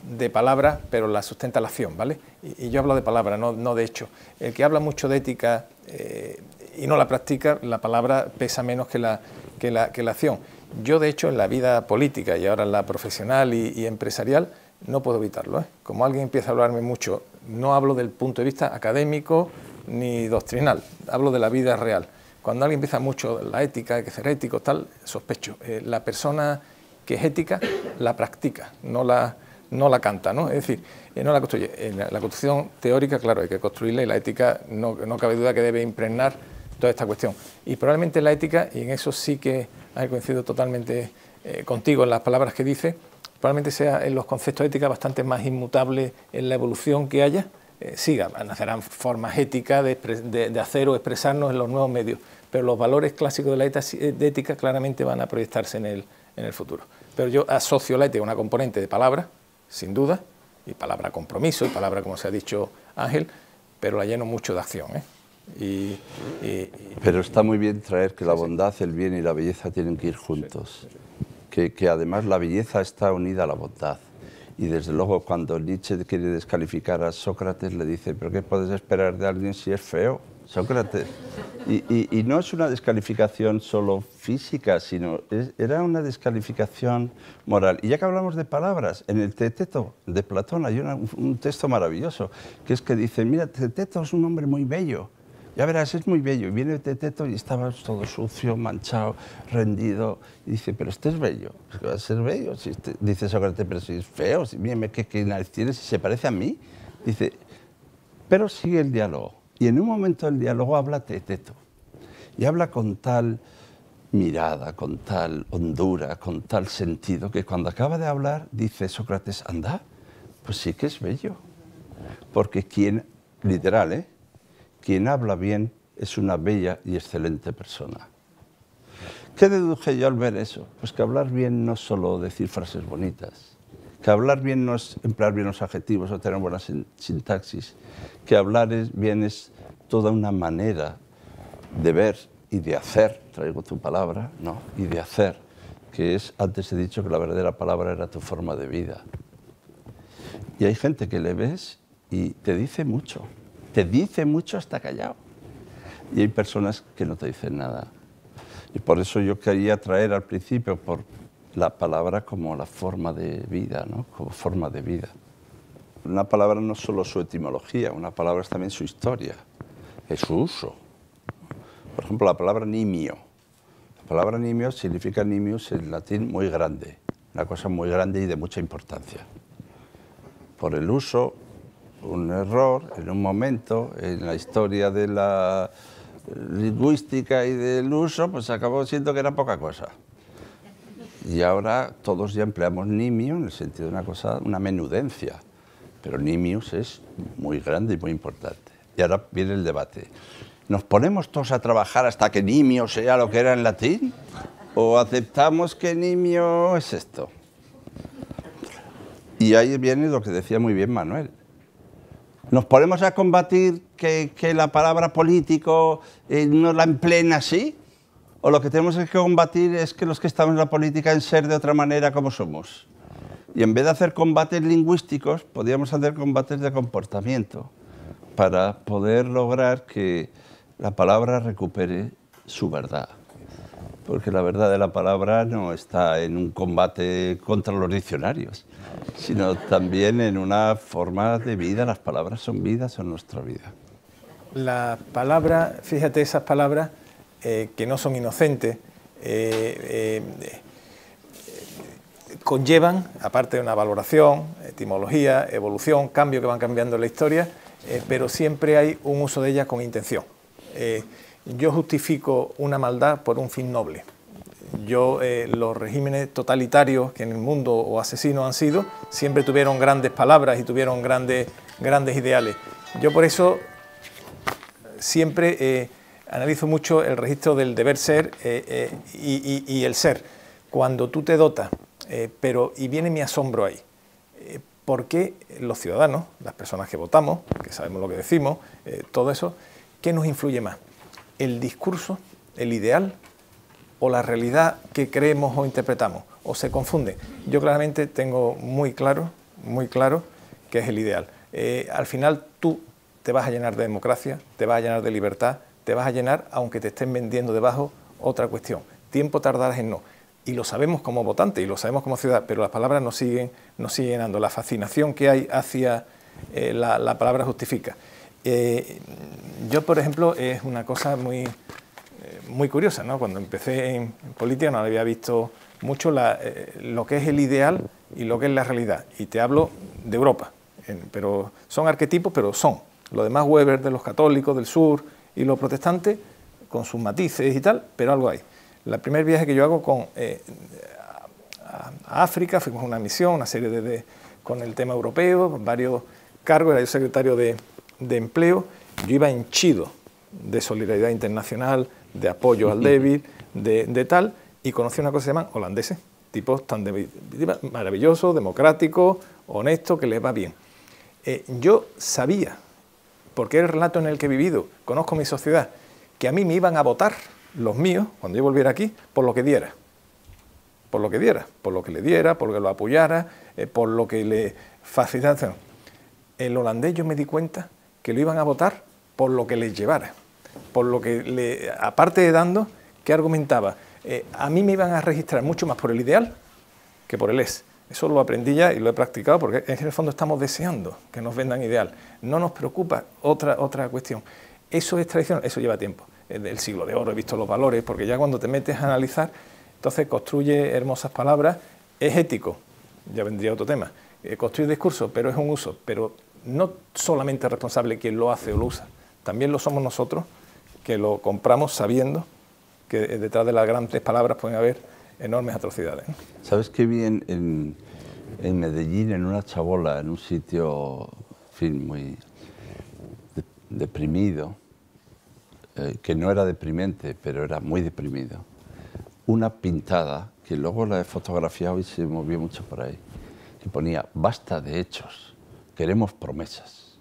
de palabra, pero la sustenta la acción, ¿vale? Y, y yo hablo de palabra, no, no de hecho. El que habla mucho de ética eh, y no la practica, la palabra pesa menos que la, que la, que la acción. Yo, de hecho, en la vida política y ahora en la profesional y, y empresarial, no puedo evitarlo, ¿eh? Como alguien empieza a hablarme mucho, no hablo del punto de vista académico ni doctrinal, hablo de la vida real. Cuando alguien empieza mucho la ética, hay que ser ético, tal, sospecho. Eh, la persona que es ética la practica, no la, no la canta, ¿no? Es decir, eh, no la construye. En la, la construcción teórica, claro, hay que construirla y la ética no, no cabe duda que debe impregnar toda esta cuestión. Y probablemente la ética, y en eso sí que he coincidido totalmente eh, contigo en las palabras que dice, probablemente sea en los conceptos de ética bastante más inmutable en la evolución que haya. Eh, siga, nacerán formas éticas de, de, de hacer o expresarnos en los nuevos medios, pero los valores clásicos de la ética, de ética claramente van a proyectarse en el, en el futuro. Pero yo asocio la ética a una componente de palabra, sin duda, y palabra compromiso, y palabra, como se ha dicho Ángel, pero la lleno mucho de acción, ¿eh? Y, y, y, pero está muy bien traer que la bondad, el bien y la belleza tienen que ir juntos, que, que además la belleza está unida a la bondad. Y desde luego cuando Nietzsche quiere descalificar a Sócrates le dice, ¿pero qué puedes esperar de alguien si es feo? Sócrates. Y, y, y no es una descalificación solo física, sino es, era una descalificación moral. Y ya que hablamos de palabras, en el Teeteto de Platón hay una, un texto maravilloso, que es que dice, mira, Teeteto es un hombre muy bello. Ya verás, es muy bello. Y viene el Teeteto y estaba todo sucio, manchado, rendido. Y dice, pero este es bello. Pues va a ser bello. Si este... Dice Sócrates, pero si es feo, si, mírame qué, qué nariz tiene, si se parece a mí. Dice, pero sigue el diálogo. Y en un momento del diálogo habla Teeteto. Y habla con tal mirada, con tal hondura, con tal sentido, que cuando acaba de hablar, dice Sócrates, anda, pues sí que es bello. Porque quien, literal, ¿eh? Quien habla bien es una bella y excelente persona. ¿Qué deduje yo al ver eso? Pues que hablar bien no es solo decir frases bonitas, que hablar bien no es emplear bien los adjetivos o tener buena sintaxis, que hablar es, bien es toda una manera de ver y de hacer, traigo tu palabra, ¿no? Y de hacer, que es, antes he dicho que la verdadera palabra era tu forma de vida. Y hay gente que le ves y te dice mucho. Te dice mucho hasta callado. Y hay personas que no te dicen nada. Y por eso yo quería traer al principio por la palabra como la forma de vida, ¿no? Como forma de vida. Una palabra no es solo su etimología, una palabra es también su historia, es su uso. Por ejemplo, la palabra nimio. La palabra nimio significa nimius en latín muy grande, una cosa muy grande y de mucha importancia. Por el uso, un error en un momento en la historia de la lingüística y del uso, pues acabó siendo que era poca cosa. Y ahora todos ya empleamos nimio en el sentido de una cosa, una menudencia, pero nimius es muy grande y muy importante. Y ahora viene el debate. ¿Nos ponemos todos a trabajar hasta que nimio sea lo que era en latín? ¿O aceptamos que nimio es esto? Y ahí viene lo que decía muy bien Manuel. ¿Nos ponemos a combatir que, que la palabra político eh, no la empleen así? ¿O lo que tenemos que combatir es que los que estamos en la política en ser de otra manera como somos? Y en vez de hacer combates lingüísticos, podríamos hacer combates de comportamiento para poder lograr que la palabra recupere su verdad. Porque la verdad de la palabra no está en un combate contra los diccionarios, sino también en una forma de vida. Las palabras son vida, son nuestra vida. La palabra, fíjate, esas palabras eh, que no son inocentes, eh, eh, conllevan, aparte de una valoración, etimología, evolución, cambio que van cambiando en la historia, eh, pero siempre hay un uso de ellas con intención. Eh, yo justifico una maldad por un fin noble. Yo, eh, los regímenes totalitarios que en el mundo o asesinos han sido, siempre tuvieron grandes palabras y tuvieron grandes, grandes ideales. Yo por eso siempre eh, analizo mucho el registro del deber ser eh, eh, y, y, y el ser. Cuando tú te dotas, eh, pero, y viene mi asombro ahí, eh, ¿por qué los ciudadanos, las personas que votamos, que sabemos lo que decimos, eh, todo eso, qué nos influye más? ¿El discurso, el ideal o la realidad que creemos o interpretamos? ¿O se confunden? Yo claramente tengo muy claro, muy claro que es el ideal. Eh, al final tú te vas a llenar de democracia, te vas a llenar de libertad, te vas a llenar aunque te estén vendiendo debajo otra cuestión. Tiempo tardarás en no. Y lo sabemos como votante y lo sabemos como ciudad, pero las palabras nos siguen, nos siguen llenando. La fascinación que hay hacia eh, la, la palabra justifica. Eh, yo, por ejemplo, es una cosa muy, eh, muy curiosa, ¿no? Cuando empecé en, en política no había visto mucho la, eh, lo que es el ideal y lo que es la realidad. Y te hablo de Europa, en, pero son arquetipos, pero son. Lo demás Weber de los católicos del sur y los protestantes, con sus matices y tal, pero algo hay. El primer viaje que yo hago con, eh, a, a África, fuimos a una misión, una serie de, de con el tema europeo, varios cargos, era yo secretario de, de empleo, yo iba henchido de solidaridad internacional, de apoyo al débil, de, de tal, y conocí una cosa que se llaman holandeses, tipos tan de, maravillosos, democráticos, honestos, que les va bien. Eh, yo sabía, porque era el relato en el que he vivido, conozco mi sociedad, que a mí me iban a votar los míos, cuando yo volviera aquí, por lo que diera. Por lo que diera, por lo que le diera, por lo que lo apoyara, eh, por lo que le facilitara. El holandés yo me di cuenta que lo iban a votar por lo que les llevara, por lo que, le, aparte de dando, que argumentaba, eh, a mí me iban a registrar mucho más por el ideal que por el es. Eso lo aprendí ya y lo he practicado porque en el fondo estamos deseando que nos vendan ideal. No nos preocupa otra, otra cuestión. Eso es tradición, eso lleva tiempo. Del siglo de oro he visto los valores, porque ya cuando te metes a analizar, entonces construye hermosas palabras, es ético, ya vendría otro tema, eh, construye discurso, pero es un uso, pero no solamente es responsable quien lo hace o lo usa, también lo somos nosotros, que lo compramos sabiendo que detrás de las grandes palabras pueden haber enormes atrocidades. ¿Sabes qué vi en, en, en Medellín, en una chabola, en un sitio, en fin, muy de, deprimido, eh, que no era deprimente, pero era muy deprimido, una pintada, que luego la he fotografiado y se movió mucho por ahí, que ponía, basta de hechos, queremos promesas.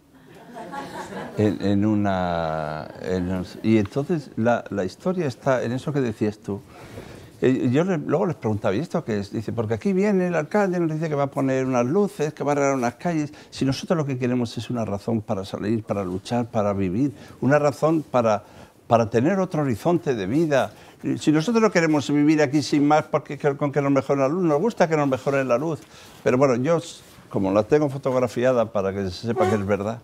En, en una, en, y entonces la, la historia está en eso que decías tú. Eh, yo le, luego les preguntaba, ¿y esto qué es? Dice, porque aquí viene el alcalde y nos dice que va a poner unas luces, que va a arreglar unas calles. Si nosotros lo que queremos es una razón para salir, para luchar, para vivir, una razón para, para tener otro horizonte de vida. Si nosotros no queremos vivir aquí sin más, porque con que nos mejore la luz, nos gusta que nos mejore la luz. Pero bueno, yo, como la tengo fotografiada para que se sepa que es verdad,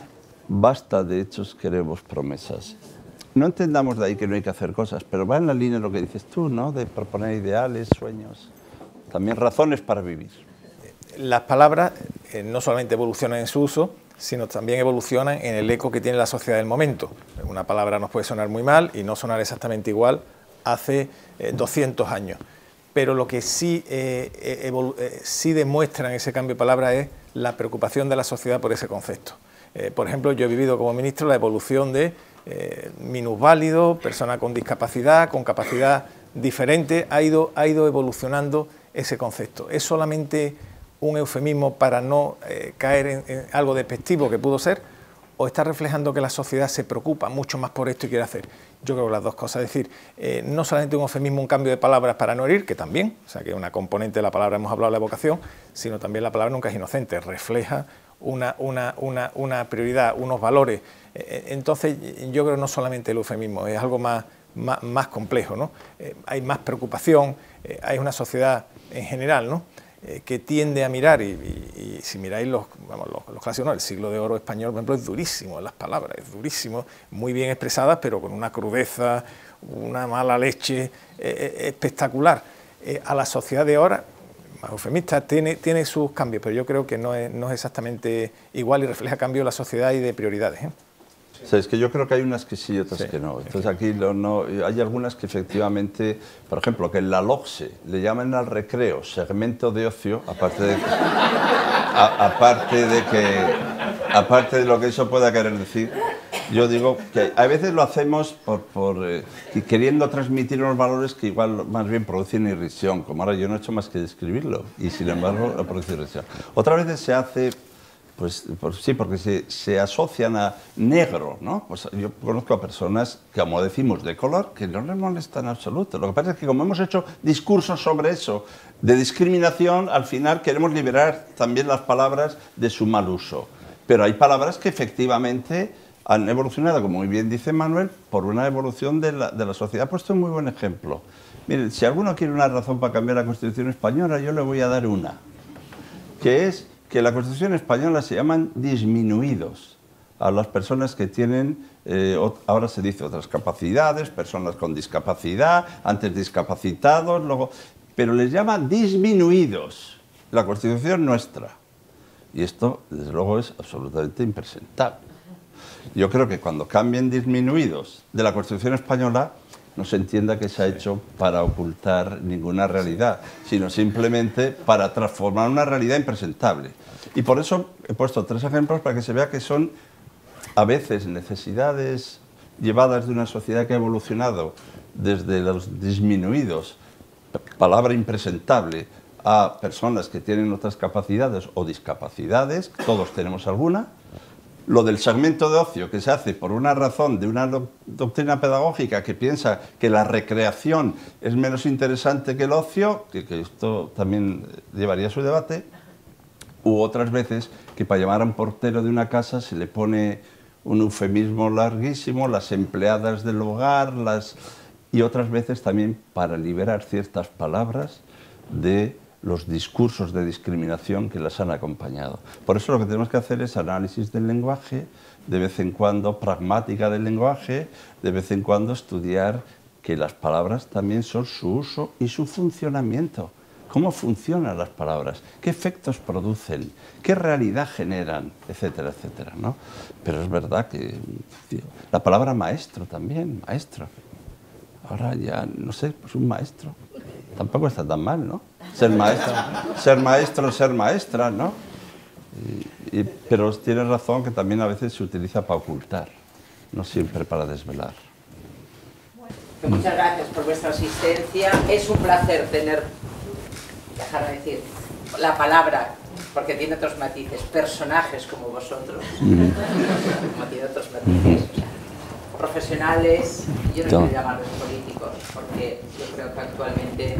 basta de hechos, queremos promesas. No entendamos de ahí que no hay que hacer cosas, pero va en la línea de lo que dices tú, ¿no? De proponer ideales, sueños, también razones para vivir. Las palabras eh, no solamente evolucionan en su uso, sino también evolucionan en el eco que tiene la sociedad del momento. Una palabra nos puede sonar muy mal y no sonar exactamente igual hace eh, doscientos años. Pero lo que sí, eh, eh, sí demuestra en ese cambio de palabra es la preocupación de la sociedad por ese concepto. Eh, por ejemplo, yo he vivido como ministro la evolución de eh, minusválido, persona con discapacidad, con capacidad diferente, ha ido, ha ido evolucionando ese concepto. ¿Es solamente un eufemismo para no eh, caer en, en algo despectivo que pudo ser, o está reflejando que la sociedad se preocupa mucho más por esto y quiere hacer? Yo creo que las dos cosas, es decir, eh, no solamente un eufemismo, un cambio de palabras para no herir, que también, o sea, que una componente de la palabra, hemos hablado de la evocación, sino también la palabra nunca es inocente, refleja una, una, una, una prioridad, unos valores. Eh, entonces, yo creo que no solamente el eufemismo, es algo más, más, más complejo, ¿no? Eh, hay más preocupación, eh, hay una sociedad en general, ¿no?, Eh, que tiende a mirar, y, y, y si miráis los, vamos, los, los clásicos, ¿no? El siglo de oro español, por ejemplo, es durísimo en las palabras, es durísimo, muy bien expresadas, pero con una crudeza, una mala leche eh, espectacular. Eh, a la sociedad de ahora, más eufemista, tiene, tiene sus cambios, pero yo creo que no es, no es exactamente igual y refleja cambios de la sociedad y de prioridades, ¿eh? O sea, es que yo creo que hay unas que sí y otras sí, que no. Entonces aquí lo, no, hay algunas que efectivamente, por ejemplo, que en la LOCSE le llaman al recreo segmento de ocio, aparte de, a, aparte de que, aparte de lo que eso pueda querer decir, yo digo que a veces lo hacemos por, por eh, queriendo transmitir unos valores que igual más bien producen irrisión, como ahora yo no he hecho más que describirlo y sin embargo produce irrisión. Otras veces se hace... Pues, pues sí, porque se, se asocian a negro, ¿no? Pues yo conozco a personas, que, como decimos, de color, que no les molesta en absoluto. Lo que pasa es que como hemos hecho discursos sobre eso de discriminación, al final queremos liberar también las palabras de su mal uso. Pero hay palabras que efectivamente han evolucionado, como muy bien dice Manuel, por una evolución de la, de la sociedad. Ha puesto un muy buen ejemplo. Miren, si alguno quiere una razón para cambiar la Constitución española, yo le voy a dar una, que es que la Constitución española se llaman disminuidos a las personas que tienen, eh, ahora se dice otras capacidades, personas con discapacidad, antes discapacitados, luego, pero les llaman disminuidos, la Constitución nuestra. Y esto, desde luego, es absolutamente impresentable. Yo creo que cuando cambien disminuidos de la Constitución española, no se entienda que se ha hecho para ocultar ninguna realidad, sino simplemente para transformar una realidad impresentable. Y por eso he puesto tres ejemplos para que se vea que son a veces necesidades llevadas de una sociedad que ha evolucionado desde los disminuidos, palabra impresentable, a personas que tienen otras capacidades o discapacidades, todos tenemos alguna. Lo del segmento de ocio que se hace por una razón de una do doctrina pedagógica que piensa que la recreación es menos interesante que el ocio, que, que esto también llevaría su debate, u otras veces que para llamar a un portero de una casa se le pone un eufemismo larguísimo, las empleadas del hogar, las... y otras veces también para liberar ciertas palabras de los discursos de discriminación que las han acompañado. Por eso lo que tenemos que hacer es análisis del lenguaje, de vez en cuando pragmática del lenguaje, de vez en cuando estudiar que las palabras también son su uso y su funcionamiento. Cómo funcionan las palabras, qué efectos producen, qué realidad generan, etcétera, etcétera, ¿no? Pero es verdad que tío, la palabra maestro también, maestro. Ahora ya, no sé, pues un maestro. Tampoco está tan mal, ¿no? Ser maestro, ser maestro, ser maestra, ¿no? Y, y, pero tienes razón que también a veces se utiliza para ocultar, no siempre para desvelar. Bueno, muchas gracias por vuestra asistencia. Es un placer tener, dejarme decir, la palabra, porque tiene otros matices, personajes como vosotros, como tiene otros matices, o sea, profesionales, yo no quiero llamarlos políticos, porque yo creo que actualmente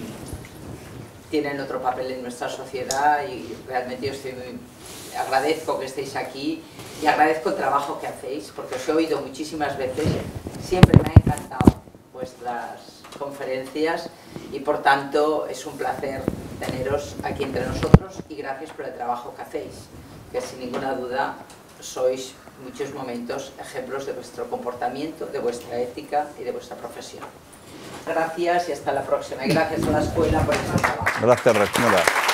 mmm, tienen otro papel en nuestra sociedad y realmente yo estoy muy, agradezco que estéis aquí y agradezco el trabajo que hacéis, porque os he oído muchísimas veces, siempre me han encantado vuestras conferencias y por tanto es un placer teneros aquí entre nosotros y gracias por el trabajo que hacéis, que sin ninguna duda sois muchos momentos ejemplos de vuestro comportamiento, de vuestra ética y de vuestra profesión. Gracias y hasta la próxima. Y gracias a la escuela por este trabajo. Gracias, Rectora.